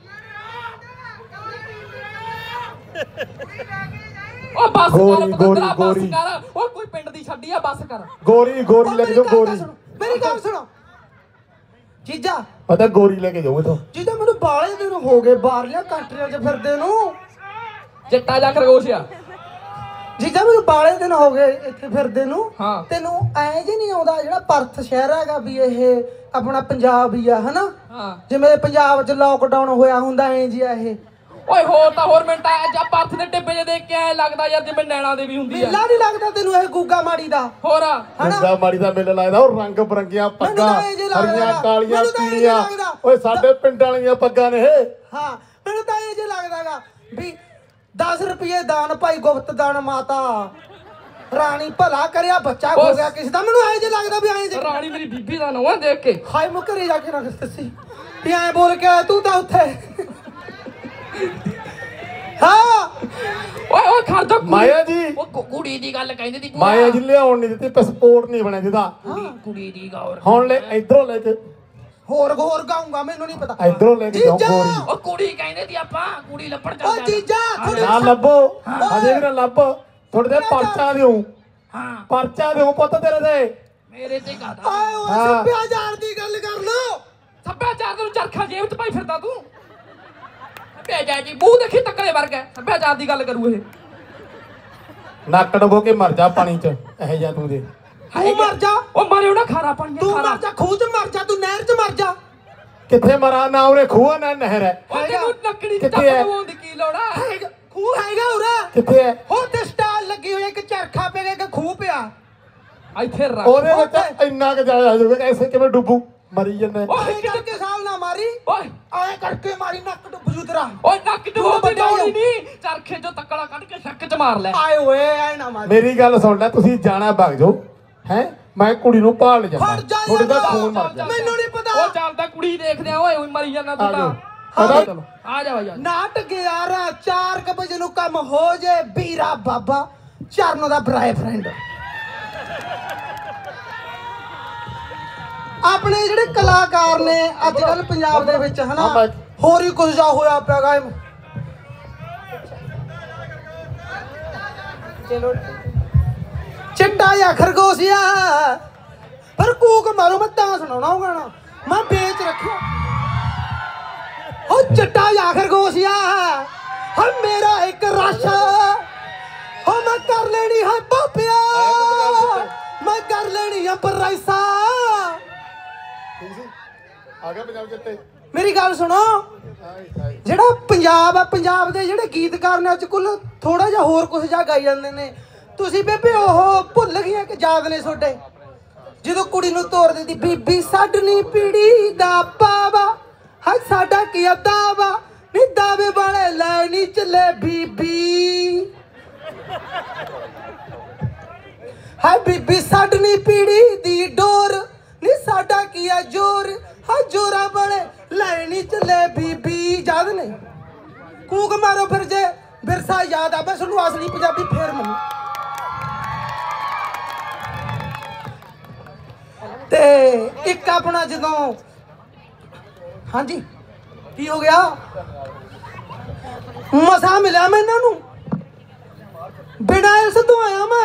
ਉਹ ਬੱਸ ਕਰ ਗੋਰੀ, ਪਤੰਦਰਾ ਗੋਰੀ, ਬੱਸ ਕਰ। ਉਹ ਕੋਈ ਪਿੰਡ ਦੀ ਛੱਡੀ ਆ ਬੱਸ ਕਰ। ਗੋਰੀ ਗੋਰੀ ਲੈ ਕੇ ਜਾਓ ਗੋਰੀ। ਮੇਰੀ ਗੱਲ ਸੁਣੋ ਜੀਜਾ। ਪਤਾ ਗੋਰੀ ਲੈ ਕੇ ਜਾਓ ਇੱਥੋਂ। ਜੀਜਾ ਮੈਨੂੰ ਬਾਲੇ ਦਿਨ ਹੋ ਗਏ ਬਾਹਰਲੀਆਂ ਕੰਟਰੀਆਂ 'ਚ ਫਿਰਦੇ ਨੂੰ। ਚਿੱਟਾ ਜਾ ਖਰਗੋਸ਼ ਆ। ਜੀਜਾ ਮੈਨੂੰ ਬਾਲੇ ਦਿਨ ਹੋ ਗਏ ਇੱਥੇ ਫਿਰਦੇ ਨੂੰ। ਹਾਂ ਤੈਨੂੰ ਐ ਜੇ ਨਹੀਂ ਆਉਂਦਾ ਜਿਹੜਾ ਪਰਥ ਸ਼ਹਿਰ ਹੈਗਾ ਵੀ ਇਹ ਆਪਣਾ ਪੰਜਾਬ ਹੀ ਆ ਹਨਾ? ਹਾਂ ਜਿਵੇਂ ਪੰਜਾਬ 'ਚ ਲੋਕਡਾਊਨ ਹੋਇਆ ਹੁੰਦਾ ਐ ਜੀ ਆ ਇਹ। ਓਏ ਹੋਰ ਤਾਂ ਹੋਰ ਮਿੰਟਾਂ ਜਾਂ ਪਰਥ ਦੇ ਟਿੱਬੇ ਜੇ ਦੇਖ ਕੇ ਐ ਲੱਗਦਾ ਯਾਰ ਜਿਵੇਂ ਨੈਣਾ ਦੇ ਵੀ ਹੁੰਦੀ ਆ। ਮੇਲਾ ਨਹੀਂ ਲੱਗਦਾ ਤੈਨੂੰ ਇਹ ਗੁੱਗਾ ਮਾੜੀ ਦਾ? ਹੋਰ ਗੁੱਗਾ ਮਾੜੀ ਦਾ ਮੇਲਾ ਲੱਗਦਾ। ਉਹ ਰੰਗ ਬਰੰਗੀਆਂ ਪੱਗਾਂ ਮੈਨੂੰ ਤਾਂ ਇਹ ਜੇ ਲੱਗਦਾ ਹਰੀਆਂ ਗਾ। ਕਾਲੀਆਂ ਮੈਨੂੰ ਤਾਂ ਇਹ ਜੇ ਪੀਲੀਆਂ। ਲੱਗਦਾ। ਓਏ ਸਾਡੇ ਪਿੰਡ ਵਾਲੀਆਂ ਪੱਗਾਂ ਨੇ ਇਹ। ਹਾਂ ਮੈਨੂੰ ਤਾਂ ਇਹ ਜੇ ਲੱਗਦਾਗਾ ਵੀ ਦਸ ਰੁਪਏ ਦਾਨ ਭਾਈ ਗੁਪਤ ਦਾਨ ਮਾਤਾ ਰਾਣੀ ਭਲਾ ਕਰਿਆ ਬੱਚਾ ਹੋ ਗਿਆ ਕਿਸੇ ਦਾ। ਮੈਨੂੰ ਐ ਜੇ ਲੱਗਦਾ ਵੀ ਐ ਜੇ ਰਾਣੀ ਮੇਰੀ ਬੀਬੀ ਦਾ ਨਾਂ ਦੇਖ ਕੇ ਹਾਏ ਮੈਂ ਘਰੇ ਜਾ ਕੇ ਨਾ ਦੱਸੀ ਵੀ ਐ ਬੋਲ ਕੇ ਆਇਆ ਤੂੰ ਤਾਂ ਉੱਥੇ। ਹਾਂ ਓਏ ਓਏ ਖੜ ਜਾ ਮਾਇਆ ਜੀ ਉਹ ਕੁ- ਕੁੜੀ ਦੀ ਗੱਲ ਕਹਿੰਦੀ ਤੀ ਮਾਇਆ ਜੀ ਲਿਆਉਣ ਨਹੀਂ ਦਿੱਤੀ। ਪਾਸਪੋਰਟ ਨਹੀਂ ਬਣਿਆ ਜਿਹਦਾ। ਕੁੜੀ ਦੀ ਗੌਰ ਹੁਣ ਲੈ ਇਧਰੋਂ ਲੈ ਕੇ ਹੋਰ ਹੋਰ ਗਾਉਂਗਾ ਮੈਨੂੰ ਨਹੀਂ ਪਤਾ। ਇਧਰੋਂ ਲੈ ਕੇ ਜਾਓ ਜੀਜਾ! ਗੋਰੀ। ਉਹ ਕੁੜੀ ਕਹਿੰਦੇ ਤੀ ਆਪਾਂ ਕੁੜੀ ਲੱਭਣ ਓ ਚੱਲਦੇ ਜੀਜਾ ਥੋੜੇ ਨਾ ਲੱਭੋ ਅਜੇ ਵੀ ਨਾ ਲੱਭ। ਥੋੜੇ ਦੇ ਪਰਚਾ ਦਿਓ ਹਾਂ ਪਰਚਾ ਦਿਓ ਪੁੱਤ ਤੇਰੇ ਦੇ। ਮੇਰੇ ਤੇ ਗਾਦਾ ਆਏ ਓਏ ਹਾਂ। ਸੱਭਿਆਚਾਰ ਦੀ ਗੱਲ ਕਰ ਲੋ। ਸੱਭਿਆਚਾਰ ਨੂੰ ਚਰਖਾ ਜੇਬ ਚ ਪਾਈ ਫਿਰਦਾ ਤੂੰ। ਸੱਭਿਆਚਾਰ ਜੀ ਮੂੰਹ ਦੇਖੀ ਤੱਕਲੇ ਵਰਗਾ ਸੱਭਿਆਚਾਰ ਦੀ ਗੱਲ ਕਰੂ ਇਹ। ਨੱਕ ਡਬੋ ਕੇ ਮਰ ਜਾ ਪਾਣੀ ਚ ਇਹ ਜਾ ਤੂੰ ਦੇ। ਤੂੰ ਮਰ ਜਾ। ਉਹ ਮਾਰੇ ਉਹਨਾਂ ਖਾਰਾ ਪਾਣੀ ਤੂੰ ਮਰ ਜਾ ਖੂਹ 'ਚ ਮਰ ਜਾ। ਤੂੰ ਨਹਿਰ 'ਚ ਮਰ ਜਾ। ਕਿੱਥੇ ਮਰਾਂ ਨਾ ਉਰੇ ਖੂਹ ਨਾ ਨਹਿਰ ਹੈ। ਉਹ ਤੈਨੂੰ ਨੱਕੜੀ ਚ ਕਿੱਥੇ ਹੈ? ਚੱਪਣ ਦੀ ਕੀ ਲੋੜਾ ਹੈਗਾ ਖੂਹ ਹੈਗਾ ਉਰੇ। ਕਿੱਥੇ ਹੈ? ਉਹ ਤੇ ਸਟਾਲ ਲੱਗੀ ਹੋਈ ਹੈ, ਇੱਕ ਚਰਖਾ ਪਿਆ ਇੱਕ ਖੂਹ ਪਿਆ। ਇੱਥੇ ਰੱਖ ਉਹਦੇ ਵਿੱਚ ਇੰਨਾ ਕੁ ਜਾਇਆ ਜਾਊਗਾ ਐਸੇ ਕਿਵੇਂ ਡੁੱਬੂ ਮਰੀ ਜੰਨੇ। ਓਏ ਐ ਕਰਕੇ ਸਾਲ ਨਾ ਮਾਰੀ। ਓਏ ਐ ਕਰਕੇ ਮਾਰੀ ਨੱਕ ਡੁੱਬ ਜੂ ਤੇਰਾ। ਓਏ ਨੱਕ ਤੂੰ ਡੁੱਬਦੀ ਵੱਡਾ ਹੀ ਲੋੜੀ ਨਹੀਂ ਚਰਖੇ ਚੋਂ ਤੱਕੜਾ ਕੱਢ ਕੇ ਸ਼ੱਕ ਚ ਮਾਰ ਲੈ। ਆਏ ਓਏ ਐ ਨਾ ਮਾਰੀ। ਮੇਰੀ ਗੱਲ ਸੁਣ ਲੈ ਤੁਸੀਂ ਜਾਣਾ ਭੱਗ ਜਾਓ ਹੈ। ਮੈਂ ਕੁੜੀ ਨੂੰ ਭਾਲ ਜਾਂਦਾ ਫੜ ਜਾ ਤੁਹਾਡੇ ਦਾ ਯਾਰ। ਖੂਨ ਮਰ ਜਾ। ਮੈਨੂੰ ਨਹੀਂ ਪਤਾ। ਉਹ ਚੱਲਦਾ ਕੁੜੀ ਦੇਖਦੇ ਆ ਓਏ ਮਰੀ ਜਾਂਦਾ ਤੂੰ ਆ ਤਾਂ ਜਾਓ। ਹਾਂ। ਚਲੋ ਆ ਜਾ ਬਾਈ ਨਾਟ ਗਿਆਰਾਂ ਚਾਰ ਕ ਵਜੇ ਨੂੰ ਕੰਮ ਹੋ ਜੇ ਵੀਰਾ ਬਾਬਾ ਚਰਨੋ ਦਾ ਬਰਾਏ ਫਰੈਂਡ। ਆਪਣੇ ਜਿਹੜੇ ਕਲਾਕਾਰ ਨੇ ਅੱਜ ਕੱਲ ਪੰਜਾਬ ਦੇ ਵਿੱਚ ਹਨਾ ਹਾਂ, ਹੋਰ ਹੀ ਕੁਝ ਜਾ ਹੋਇਆ ਪਿਆ ਗਾ। ਚਲੋ ਚਿੱਟਾ ਜਾਂ ਖਰਗੋਸ਼ਿਆ ਪਰ ਕੂਕ ਮਾਰੋ ਮੈਂ ਤਾਂ ਸੁਣਾਉਣਾ ਉਹ ਗਾਣਾ ਮੈਂ ਵੇਚ ਰੱਖਿਆ। ਉਹ ਚਿੱਟਾ ਜਾਂ ਖਰਗੋਸ਼ਿਆ है मेरा एक राशा हो मैं कर लेनी है बापिया मैं कर लेनी है बराइसा आ गया पंजाब जिते मेरी गल सुनो ਜਿਹੜਾ ਪੰਜਾਬ ਆ ਪੰਜਾਬ ਦੇ ਜਿਹੜੇ ਗੀਤਕਾਰ ਨੇ ਅੱਜ ਕੁੱਲ ਥੋੜਾ ਜਿਹਾ ਹੋਰ ਕੁਝ ਜਾ ਗਾਈ ਜਾਂਦੇ ਨੇ ਤੁਸੀਂ ਬੇਬੇ ਉਹ ਭੁੱਲ ਗਈਆਂ ਕਿ ਯਾਦ ਨੇ ਤੁਹਾਡੇ ਜਦੋਂ ਕੁੜੀ ਨੂੰ ਤੋਰ ਦਿੰਦੀ ਬੀਬੀ ਸਾਡਨੀ ਪੀੜੀ ਦਾ ਪਾਵਾ ਹੈ ਸਾਡਾ ਕੀ ਦਾਵਾ ਨੀ ਦਾਵੇ ਵਾਲੇ ਲੈ ਨੀ ਚੱਲੇ ਬੀਬੀ ਹੈ ਬੀਬੀ ਸਾਡਨੀ ਪੀੜੀ ਦੀ ਡੋਰ ਨੀ ਸਾਡਾ ਕੀ ਆ ਜੋਰ ਹੈ ਜੋਰਾ ਵਾਲੇ ਲੈ ਨੀ ਚੱਲੇ ਬੀਬੀ ਯਾਦ ਨੇ ਕੂਕ ਮਾਰੋ ਫਿਰ ਜੇ ਵਿਰਸਾ ਯਾਦ ਆਵੇ ਤੁਹਾਨੂੰ ਅਸਲੀ ਪੰਜਾਬੀ ਫੇਰ ਮੈਨੂੰ ਤੇ ਇੱਕ ਆਪਣਾ ਜਦੋਂ ਹਾਂਜੀ ਕੀ ਹੋ ਗਿਆ ਮਸਾ ਮਿਲਿਆ ਮੈਂ ਇਹਨਾਂ ਨੂੰ ਬਿਨਾਂ ਇਸ ਤੋਂ ਆਇਆ ਮੈਂ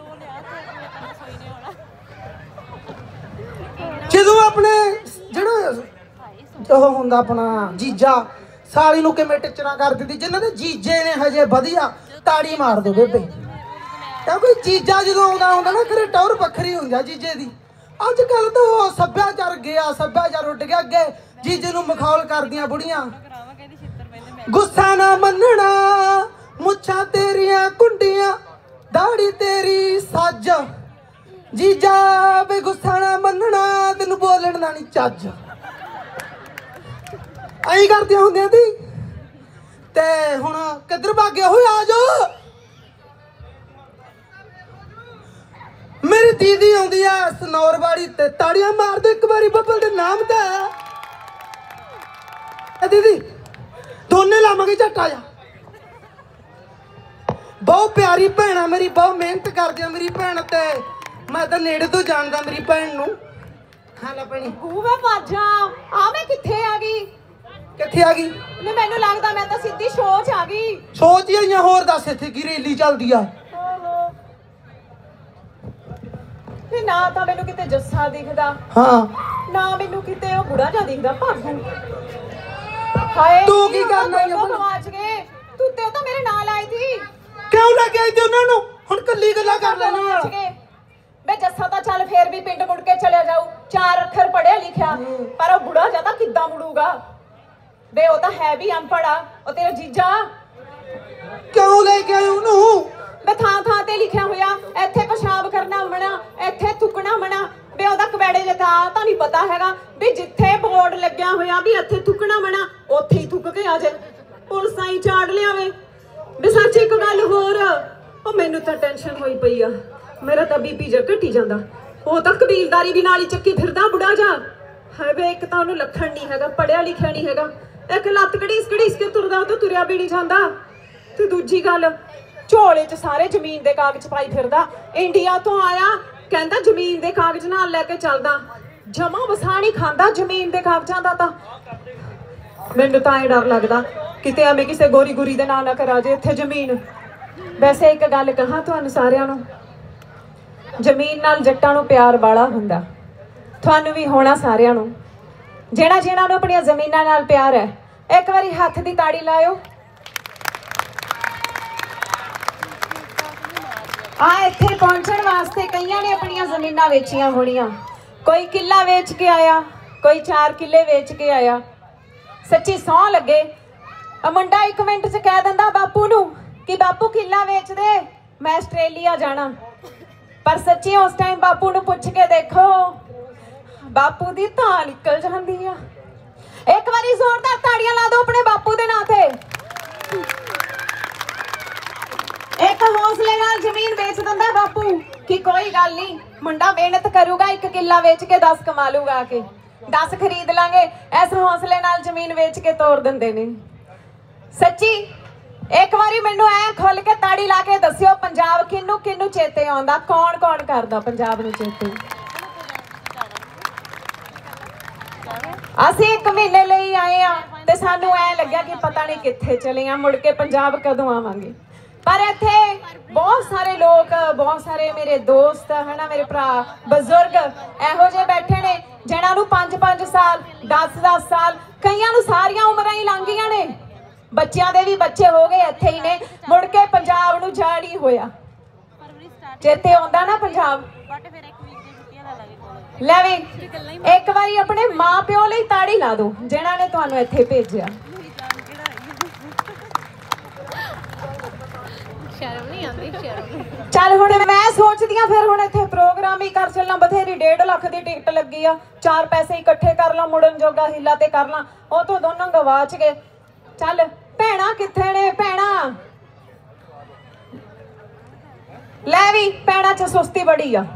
ਜਦੋਂ ਆਪਣੇ ਜਿਹੜਾ ਉਹ ਹੁੰਦਾ ਆਪਣਾ ਜੀਜਾ ਸਾਲੀ ਨੂੰ ਕਿਵੇਂ ਟਿਚਰਾਂ ਕਰ ਦਿੰਦੀ ਜਿਨ੍ਹਾਂ ਦੇ ਜੀਜੇ ਨੇ ਹਜੇ ਵਧੀਆ ਤਾੜੀ ਮਾਰ ਦੋ ਬੇਬੇ ਕਿਉਂਕਿ ਜੀਜਾ ਜਦੋਂ ਆਉਂਦਾ ਹੁੰਦਾ ਨਾ ਘਰੇ ਟੌਰ ਵੱਖਰੀ ਹੁੰਦੀ ਆ ਜੀਜੇ ਦੀ ਅੱਜ ਕੱਲ ਤਾਂ ਉਹ ਸੱਭਿਆਚਾਰ ਗਿਆ ਸੱਭਿਆਚਾਰ ਉੱਡ ਗਿਆ ਅੱਗੇ ਜੀਜੇ ਨੂੰ ਮਖੌਲ ਕਰਦੀਆਂ ਬੁੜੀਆਂ ਗੁੱਸਾ ਨਾ ਮੰਨਣਾ ਮੁੱਛਾਂ ਤੇਰੀਆਂ ਕੁੰਡੀਆਂ ਦਾੜੀ ਤੇਰੀ ਸੱਜ ਜੀਜਾ ਵੇ ਗੁੱਸਾ ਨਾ ਮੰਨਣਾ ਤੈਨੂੰ ਬੋਲਣ ਦਾ ਨਹੀਂ ਚੱਜ ਐਂ ਕਰਦੀਆਂ ਹੁੰਦੀਆਂ ਦੀ ਤੇ ਹੁਣ ਕਿੱਧਰ ਭਾਗੇ ਹੋਏ ਆ ਜਾਓ ਮੇਰੀ ਦੀਦੀ ਆਉਂਦੀ ਆ ਸਨੌਰਵਾੜੀ ਤੇ ਤਾੜੀਆਂ ਮਾਰਦੇ ਇੱਕ ਵਾਰੀ ਬੱਬਲ ਦੇ ਨਾਮ ਦਾ ਆ ਦੀਦੀ ਦੋਨੇ ਲਾਵਾਂਗੇ ਝੱਟਾ ਜਾ ਬਹੁਤ ਪਿਆਰੀ ਭੈਣ ਆ ਮੇਰੀ ਬਹੁਤ ਮਿਹਨਤ ਕਰਦੀ ਆ ਮੇਰੀ ਭੈਣ ਤੇ ਮੈਂ ਤਾਂ ਨੇੜੇ ਤੋਂ ਜਾਣਦਾ ਮੇਰੀ ਭੈਣ ਨੂੰ ਹਾਂ ਲੈ ਭੈਣੀ ਗੂਵੇ ਬਾਜਾ ਆ ਮੈਂ ਕਿੱਥੇ ਆ ਗਈ ਕਿੱਥੇ ਆ ਗਈ ਨੇ ਮੈਨੂੰ ਲੱਗਦਾ ਮੈਂ ਤਾਂ ਸਿੱਧੀ ਸ਼ੋਅ 'ਚ ਆ ਗਈ ਸੋਚ ਹੀ ਆਈਆਂ ਹੋਰ ਦੱਸ ਇੱਥੇ ਕੀ ਰੈਲੀ ਚੱਲਦੀ ਆ ਤੇ ਨਾ ਤਾਂ ਮੈਨੂੰ ਕਿਤੇ ਜੱਸਾ ਦਿਖਦਾ ਹਾਂ ਨਾ ਮੈਨੂੰ ਕਿਤੇ ਉਹ ਬੁੜਾ ਜਿਹਾ ਦਿਖਦਾ ਭਾਗੂ ਹਾਏ ਤੂੰ ਕੀ ਕਰਨਾ ਹੈ ਪਹੁੰਚ ਗਏ ਤੂੰ ਤੇ ਤਾਂ ਮੇਰੇ ਨਾਲ ਆਈ ਸੀ ਕਿਉਂ ਲੱਗੇ ਇੱਥੇ ਉਹਨਾਂ ਨੂੰ ਹੁਣ ਕੱਲੀ ਗੱਲਾਂ ਕਰ ਲੈਣੀਆਂ ਬੇ ਜੱਸਾ ਤਾਂ ਚੱਲ ਫੇਰ ਵੀ ਪਿੰਡ ਮੁੜ ਕੇ ਚਲਿਆ ਜਾਊ ਚਾਰ ਅੱਖਰ ਪੜਿਆ ਲਿਖਿਆ ਪਰ ਉਹ ਬੁੜਾ ਜਿਹਾ ਤਾਂ ਕਿੱਦਾਂ ਮੁੜੂਗਾ ਬੇ ਉਹ ਤਾਂ ਹੈ ਵੀ ਅਨਪੜ੍ਹ ਆ ਉਹ ਤੇਰਾ ਜੀਜਾ ਕਿਉਂ ਲੈ ਕੇ ਆਏ ਉਹਨੂੰ ਬੇ ਥਾਂ ਥਾਂ ਤੇ ਲਿਖਿਆ ਹੋਇਆ ਇੱਥੇ ਪਿਸ਼ਾਬ ਕਰਨਾ ਮਨਾ ਇੱਥੇ ਥੁੱਕਣਾ ਮਨਾ ਬੇ ਉਹਦਾ ਕਬੈੜੇ ਜੇ ਤਾਂ ਤਾਂ ਨਹੀਂ ਪਤਾ ਹੈਗਾ ਵੀ ਜਿੱਥੇ ਬੋਰਡ ਲੱਗਿਆ ਹੋਇਆ ਵੀ ਇੱਥੇ ਥੁੱਕਣਾ ਮਨਾ ਉੱਥੇ ਹੀ ਥੁੱਕ ਕੇ ਆ ਜਾ ਪੁਲਿਸ ਆਈ ਚਾੜ ਲਿਆਵੇ ਬੇ ਸੱਚ ਇੱਕ ਗੱਲ ਹੋਰ ਉਹ ਮੈਨੂੰ ਤਾਂ ਟੈਨਸ਼ਨ ਹੋਈ ਪਈ ਆ ਮੇਰਾ ਤਾਂ ਬੀਪੀ ਜਿਹਾ ਘਟੀ ਜਾਂਦਾ ਉਹ ਤਾਂ ਕਬੀਲਦਾਰੀ ਵੀ ਨਾਲ ਹੀ ਚੱਕੀ ਫਿਰਦਾ ਬੁੜਾ ਜਾ ਹਾਏ ਵੇ ਇੱਕ ਤਾਂ ਉਹਨੂੰ ਲੱਖਣ ਨਹੀਂ ਹੈਗਾ ਪੜਿਆ ਲਿਖਿਆ ਨਹੀਂ ਹੈਗਾ ਇੱਕ ਲੱਤ ਘੜੀਸ ਘੜੀਸ ਕੇ ਤੁਰਦਾ ਉਹ ਤਾਂ ਤੁਰਿਆ ਵੀ ਨਹੀਂ ਜਾਂਦਾ ਤੇ ਦੂਜੀ ਗੱਲ ਝੋਲੇ 'ਚ ਸਾਰੇ ਜ਼ਮੀਨ ਦੇ ਕਾਗਜ਼ ਪਾਈ ਫਿਰਦਾ ਇੰਡੀਆ ਤੋਂ ਆਇਆ ਕਹਿੰਦਾ ਜ਼ਮੀਨ ਦੇ ਕਾਗਜ਼ ਨਾਲ ਲੈ ਕੇ ਚੱਲਦਾ ਜਮਾ ਵਸਾ ਨਹੀਂ ਖਾਂਦਾ ਜ਼ਮੀਨ ਦੇ ਕਾਗਜ਼ਾਂ ਦਾ ਤਾਂ ਮੈਨੂੰ ਤਾਂ ਇਹ ਡਰ ਲੱਗਦਾ ਕਿਤੇ ਐਵੇਂ ਕਿਸੇ ਗੋਰੀ ਗੁਰੀ ਦੇ ਨਾਂ ਨਾ ਕਰਾ ਜੇ ਇੱਥੇ ਜ਼ਮੀਨ ਵੈਸੇ ਇੱਕ ਗੱਲ ਕਹਾਂ ਤੁਹਾਨੂੰ ਸਾਰਿਆਂ ਨੂੰ ਜ਼ਮੀਨ ਨਾਲ ਜੱਟਾਂ ਨੂੰ ਪਿਆਰ ਵਾਲਾ ਹੁੰਦਾ ਤੁਹਾਨੂੰ ਵੀ ਹੋਣਾ ਸਾਰਿਆਂ ਨੂੰ ਜਿਹੜਾ ਜਿਹਨਾਂ ਨੂੰ ਆਪਣੀਆਂ ਜ਼ਮੀਨਾਂ ਨਾਲ ਪਿਆਰ ਹੈ ਇੱਕ ਵਾਰੀ ਹੱਥ ਦੀ ਤਾੜੀ ਲਾਇਓ ਆ ਇੱਥੇ ਪਹੁੰਚਣ ਵਾਸਤੇ ਕਈਆਂ ਨੇ ਆਪਣੀਆਂ ਜ਼ਮੀਨਾਂ ਵੇਚੀਆਂ ਹੋਣੀਆਂ ਕੋਈ ਕਿੱਲਾ ਵੇਚ ਕੇ ਆਇਆ ਕੋਈ ਚਾਰ ਕਿੱਲੇ ਵੇਚ ਕੇ ਆਇਆ ਸੱਚੀ ਸਹੁੰ ਲੱਗੇ ਆ ਮੁੰਡਾ ਇੱਕ ਮਿੰਟ 'ਚ ਕਹਿ ਦਿੰਦਾ ਬਾਪੂ ਨੂੰ ਕਿ ਬਾਪੂ ਕਿੱਲਾ ਵੇਚ ਦੇ ਮੈਂ ਆਸਟ੍ਰੇਲੀਆ ਜਾਣਾ ਪਰ ਸੱਚੀ ਉਸ ਟਾਈਮ ਬਾਪੂ ਨੂੰ ਪੁੱਛ ਕੇ ਦੇਖੋ ਬਾਪੂ ਦੀ ਧਾਂ ਨਿਕਲ ਜਾਂਦੀ ਆ ਇੱਕ ਵਾਰੀ ਜ਼ੋਰਦਾਰ ਤਾੜੀਆਂ ਲਾ ਦਿਓ ਆਪਣੇ ਬਾਪੂ ਦੇ ਨਾਂ ਤੇ ਇੱਕ ਹੌਸਲੇ ਨਾਲ ਜ਼ਮੀਨ ਵੇਚ ਦਿੰਦਾ ਬਾਪੂ ਕਿ ਕੋਈ ਗੱਲ ਨਹੀਂ ਮੁੰਡਾ ਮਿਹਨਤ ਕਰੂਗਾ ਇੱਕ ਕਿੱਲਾ ਵੇਚ ਕੇ ਦਸ ਕਮਾ ਲੂਗਾ ਕੇ ਦਸ ਖਰੀਦ ਲਾਂਗੇ ਇਸ ਹੌਸਲੇ ਨਾਲ ਜ਼ਮੀਨ ਵੇਚ ਕੇ ਤੋੜ ਦਿੰਦੇ ਨੇ ਸੱਚੀ ਇੱਕ ਵਾਰੀ ਮੈਨੂੰ ਐ ਖੁੱਲ ਕੇ ਤਾੜੀ ਲਾ ਕੇ ਦੱਸਿਓ ਪੰਜਾਬ ਕਿਹਨੂੰ ਕਿਹਨੂੰ ਚੇਤੇ ਆਉਂਦਾ ਕੌਣ ਕੌਣ ਕਰਦਾ ਪੰਜਾਬ ਨੂੰ ਚੇਤੇ ਅਸੀਂ ਇੱਕ ਮਹੀਨੇ ਲਈ ਆਏ ਆ ਤੇ ਸਾਨੂੰ ਐ ਲੱਗਿਆ ਕਿ ਪਤਾ ਨਹੀਂ ਕਿੱਥੇ ਚਲੇ ਆ ਮੁੜ ਕੇ ਪੰਜਾਬ ਕਦੋਂ ਆਵਾਂਗੇ ਪਰ ਇੱਥੇ ਬਹੁਤ ਸਾਰੇ ਲੋਕ ਬਹੁਤ ਸਾਰੇ ਮੇਰੇ ਦੋਸਤ ਹਨਾ ਮੇਰੇ ਭਰਾ ਬਜ਼ੁਰਗ ਇਹੋ ਜਿਹੇ ਬੈਠੇ ਨੇ ਜਿਨ੍ਹਾਂ ਨੂੰ ਪੰਜ ਪੰਜ ਸਾਲ ਦਸ ਦਸ ਸਾਲ ਕਈਆਂ ਨੂੰ ਸਾਰੀਆਂ ਉਮਰਾਂ ਹੀ ਲੰਘ ਗਈਆਂ ਨੇ ਬੱਚਿਆਂ ਦੇ ਵੀ ਬੱਚੇ ਹੋ ਗਏ ਇੱਥੇ ਹੀ ਨੇ, ਮੁੜ ਕੇ ਪੰਜਾਬ ਨੂੰ ਜਾਣ ਹੀ ਹੋਇਆ। ਚੇਤੇ ਆਉਂਦਾ ਨਾ ਪੰਜਾਬ। ਲੈ ਵੀ ਇੱਕ ਵਾਰੀ ਆਪਣੇ ਮਾਂ ਪਿਓ ਲਈ ਤਾੜੀ ਲਾ ਦਿਓ ਜਿਨ੍ਹਾਂ ਨੇ ਤੁਹਾਨੂੰ ਇੱਥੇ ਭੇਜਿਆ। ਸ਼ਰਮ ਨਹੀਂ ਆਉਂਦੀ, ਸ਼ਰਮ। ਚੱਲ ਹੁਣ ਮੈਂ ਸੋਚਦੀ ਆ ਫਿਰ ਹੁਣ ਇੱਥੇ ਪ੍ਰੋਗਰਾਮ ਹੀ ਕਰ ਚੱਲਾਂ। ਬਥੇਰੀ ਡੇਢ ਲੱਖ ਦੀ ਟਿਕਟ ਲੱਗੀ ਆ, ਚਾਰ ਪੈਸੇ ਇਕੱਠੇ ਕਰ ਲਾਂ, ਮੁੜਨ ਜੋਗਾ ਹੀਲਾ ਤੇ ਕਰ ਲਾਂ, ਉਹ ਤੋਂ ਦੋਨੋਂ ਗਵਾਚ ਗਏ। ਚੱਲ ਭੈਣਾ ਕਿੱਥੇ ਨੇ ਭੈਣਾ? ਲੈ ਵੀ ਭੈਣਾ ਚ ਸੁਸਤੀ ਬੜੀ ਆ।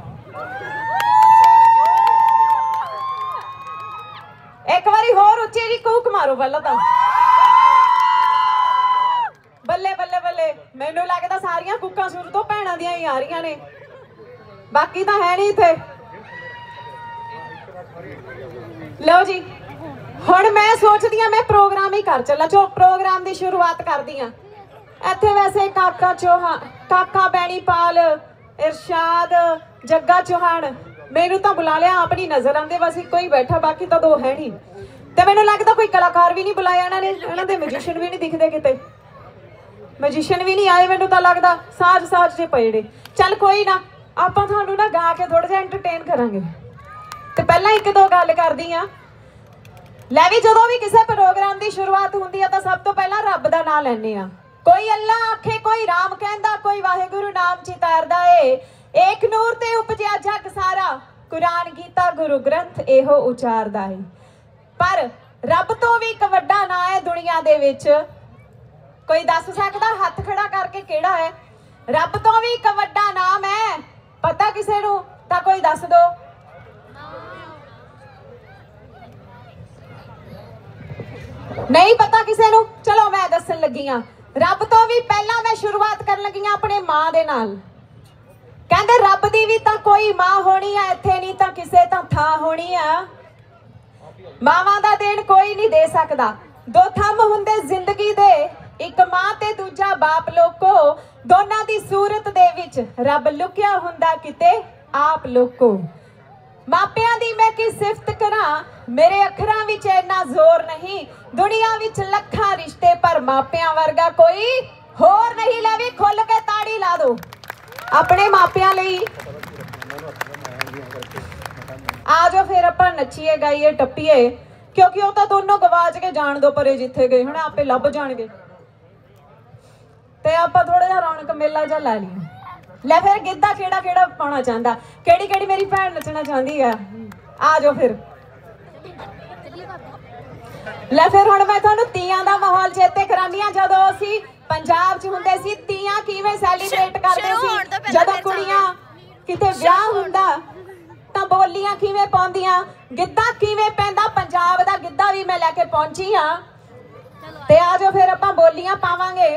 ਇੱਕ ਵਾਰੀ ਹੋਰ ਉੱਚੀ ਜੀ ਕੂਕ ਮਾਰੋ ਪਹਿਲਾਂ ਤਾਂ। ਬੱਲੇ ਬੱਲੇ ਬੱਲੇ, ਮੈਨੂੰ ਲੱਗਦਾ ਸਾਰੀਆਂ ਕੁੱਕਾਂ ਸ਼ੁਰੂ ਤੋਂ ਭੈਣਾਂ ਦੀਆਂ ਹੀ ਆ ਰਹੀਆਂ ਨੇ, ਬਾਕੀ ਤਾਂ ਹੈ ਨਹੀਂ ਇੱਥੇ। ਲਓ ਜੀ ਹੁਣ ਮੈਂ ਸੋਚਦੀ ਆ ਮੈਂ ਪ੍ਰੋਗਰਾਮ ਹੀ ਕਰ ਚੱਲਾਂ। ਚੋ ਪ੍ਰੋਗਰਾਮ ਦੀ ਸ਼ੁਰੂਆਤ ਕਰਦੀ ਆ। ਇੱਥੇ ਵੈਸੇ ਕਾਕਾ ਚੌਹਾਨ, ਕਾਕਾ ਬੈਣੀਪਾਲ, ਇਰਸ਼ਾਦ, ਜੱਗਾ ਚੌਹਾਨ ਮੈਨੂੰ ਤਾਂ ਬੁਲਾ ਲਿਆ, ਆਪਣੀ ਨਜ਼ਰ ਆਉਂਦੇ ਬਸ ਇੱਕੋ ਹੀ ਬੈਠਾ, ਬਾਕੀ ਤਾਂ ਦੋ ਹੈ ਨਹੀਂ। ਤੇ ਮੈਨੂੰ ਲੱਗਦਾ ਕੋਈ ਕਲਾਕਾਰ ਵੀ ਨਹੀਂ ਬੁਲਾਇਆ ਇਹਨਾਂ ਨੇ, ਇਹਨਾਂ ਦੇ ਮਿਊਜ਼ੀਸ਼ੀਅਨ ਵੀ ਨਹੀਂ ਦਿਖਦੇ ਕਿਤੇ, ਮਿਊਜ਼ੀਸ਼ੀਅਨ ਵੀ ਨਹੀਂ ਆਏ ਮੈਨੂੰ ਤਾਂ ਲੱਗਦਾ, ਸਾਜ਼ ਸਾਜ਼ ਜੇ ਪਏ ਨੇ। ਚੱਲ ਕੋਈ ਨਾ, ਆਪਾਂ ਤੁਹਾਨੂੰ ਨਾ ਗਾ ਕੇ ਥੋੜਾ ਜਿਹਾ ਐਂਟਰਟੇਨ ਕਰਾਂਗੇ। ਤੇ ਪਹਿਲਾਂ ਇੱਕ ਦੋ ਗੱਲ ਕਰਦੀ ਆ। ਲੈ ਵੀ ਜਦੋਂ ਵੀ ਕਿਸੇ ਪ੍ਰੋਗਰਾਮ ਦੀ ਸ਼ੁਰੂਆਤ ਹੁੰਦੀ ਆ ਤਾਂ ਸਭ ਤੋਂ ਪਹਿਲਾਂ ਰੱਬ ਦਾ ਨਾਮ ਲੈਂਦੇ ਆ। ਕੋਈ ਅੱਲਾ ਆਖੇ, ਕੋਈ ਰਾਮ ਕਹਿੰਦਾ, ਕੋਈ ਵਾਹਿਗੁਰੂ ਨਾਮ ਚਿਤਾਰਦਾ ਏ। ਏਕ ਨੂਰ ਤੇ ਉਪਜਿਆ ਜਗ ਸਾਰਾ, ਕੁਰਾਨ ਗੀਤਾ ਗੁਰੂ ਗ੍ਰੰਥ ਇਹੋ ਉਚਾਰਦਾ ਏ। ਪਰ ਰੱਬ ਤੋਂ ਵੀ ਇੱਕ ਵੱਡਾ ਨਾਂ ਹੈ ਦੁਨੀਆ ਦੇ ਵਿੱਚ, ਕੋਈ ਦੱਸ ਸਕਦਾ ਹੱਥ ਖੜਾ ਕਰਕੇ ਕਿਹੜਾ ਹੈ? ਰੱਬ ਤੋਂ ਵੀ ਇੱਕ ਵੱਡਾ ਨਾਮ ਹੈ, ਪਤਾ ਕਿਸੇ ਨੂੰ ਤਾਂ ਕੋਈ ਦੱਸ ਦੋ। ਨਹੀਂ ਪਤਾ ਕਿਸੇ ਨੂੰ? ਚਲੋ ਮੈਂ ਦੱਸਣ ਲੱਗੀ ਆ। ਰੱਬ ਤੋਂ ਵੀ ਪਹਿਲਾਂ ਮੈਂ ਸ਼ੁਰੂਆਤ ਕਰਨ ਲੱਗੀ ਆ ਆਪਣੇ ਮਾਂ ਦੇ ਨਾਲ। ਕਹਿੰਦੇ ਰੱਬ ਦੀ ਵੀ ਤਾਂ ਕੋਈ ਮਾਂ ਹੋਣੀ ਆ, ਇੱਥੇ ਨਹੀਂ ਤਾਂ ਕਿਸੇ ਤਾਂ ਥਾਂ ਹੋਣੀ ਆ। ਮਾਵਾਂ ਦਾ ਦੇਣ ਕੋਈ ਨਹੀਂ ਦੇ ਸਕਦਾ, ਦੋ ਥੰਮ ਹੁੰਦੇ ਜ਼ਿੰਦਗੀ ਦੇ, ਇੱਕ ਮਾਂ ਤੇ ਦੂਜਾ ਬਾਪ ਲੋਕੋ। ਦੋਨਾਂ ਦੀ ਸੂਰਤ ਦੇ ਵਿੱਚ ਰੱਬ ਲੁਕਿਆ ਹੁੰਦਾ ਕਿਤੇ ਆਪ ਲੋਕੋ। ਮਾਪਿਆਂ ਦੀ ਮੈਂ ਕੀ ਸਿਫਤ ਕਰਾਂ, ਮੇਰੇ ਅੱਖਰਾਂ ਵਿੱਚ ਇੰਨਾ ਜ਼ੋਰ ਨਹੀਂ। ਦੁਨੀਆ ਵਿੱਚ ਲੱਖਾਂ ਰਿਸ਼ਤੇ ਪਰ ਮਾਪਿਆਂ ਵਰਗਾ ਕੋਈ ਹੋਰ ਨਹੀਂ। ਲੈ ਵੀ ਖੁੱਲ ਕੇ ਤਾੜੀ ਲਾ ਦੋ ਆਪਣੇ ਮਾਪਿਆਂ ਲਈ। ਆ ਜਾਓ ਫਿਰ ਆਪਾਂ ਨੱਚੀਏ, ਗਾਈਏ, ਟੱਪੀਏ, ਕਿਉਂਕਿ ਉਹ ਤਾਂ ਦੋਨੋਂ ਗਵਾਚ ਕੇ ਜਾਣ ਦੋ ਪਰੇ ਜਿੱਥੇ ਗਏ ਹੁਣ, ਆਪੇ ਲੱਭ ਜਾਣਗੇ। ਤੇ ਆਪਾਂ ਥੋੜਾ ਜਿਹਾ ਰੌਣਕ ਮੇਲਾ ਜਿਹਾ ਲੈ ਲਈਏ। ਲੈ ਫਿਰ ਗਿੱਧਾ ਕਿਹੜਾ ਕਿਹੜਾ ਪਾਉਣਾ ਚਾਹੁੰਦਾ, ਕਿਹੜੀ ਕਿਹੜੀ ਮੇਰੀ ਭੈਣ ਨੱਚਣਾ ਚਾਹੁੰਦੀ ਆ? ਆ ਜਾਓ ਫਿਰ। ਲੈ ਫਿਰ ਹੁਣ ਮੈਂ ਤੁਹਾਨੂੰ ਤੀਆਂ ਦਾ ਮਾਹੌਲ ਚੇਤੇ ਕਰਾਂਦੀ ਆ। ਜਦੋਂ ਅਸੀਂ ਪੰਜਾਬ 'ਚ ਹੁੰਦੇ ਸੀ ਤੀਆਂ ਕਿਵੇਂ ਸੈਲੀਬ੍ਰੇਟ ਕਰਦੇ ਸੀ। ਜਦੋਂ ਕੁੜੀਆਂ ਕਿਤੇ ਵਿਆਹ ਹੁੰਦਾ ਤਾਂ ਬੋਲੀਆਂ ਕਿਵੇਂ ਪਾਉਂਦੀਆਂ, ਗਿੱਧਾ ਕਿਵੇਂ ਪੈਂਦਾ, ਪੰਜਾਬ ਦਾ ਗਿੱਧਾ ਵੀ ਮੈਂ ਲੈ ਕੇ ਪਹੁੰਚੀ ਆ। ਤੇ ਆ ਜਾਓ ਫਿਰ ਆਪਾਂ ਬੋਲੀਆਂ ਪਾਵਾਂਗੇ।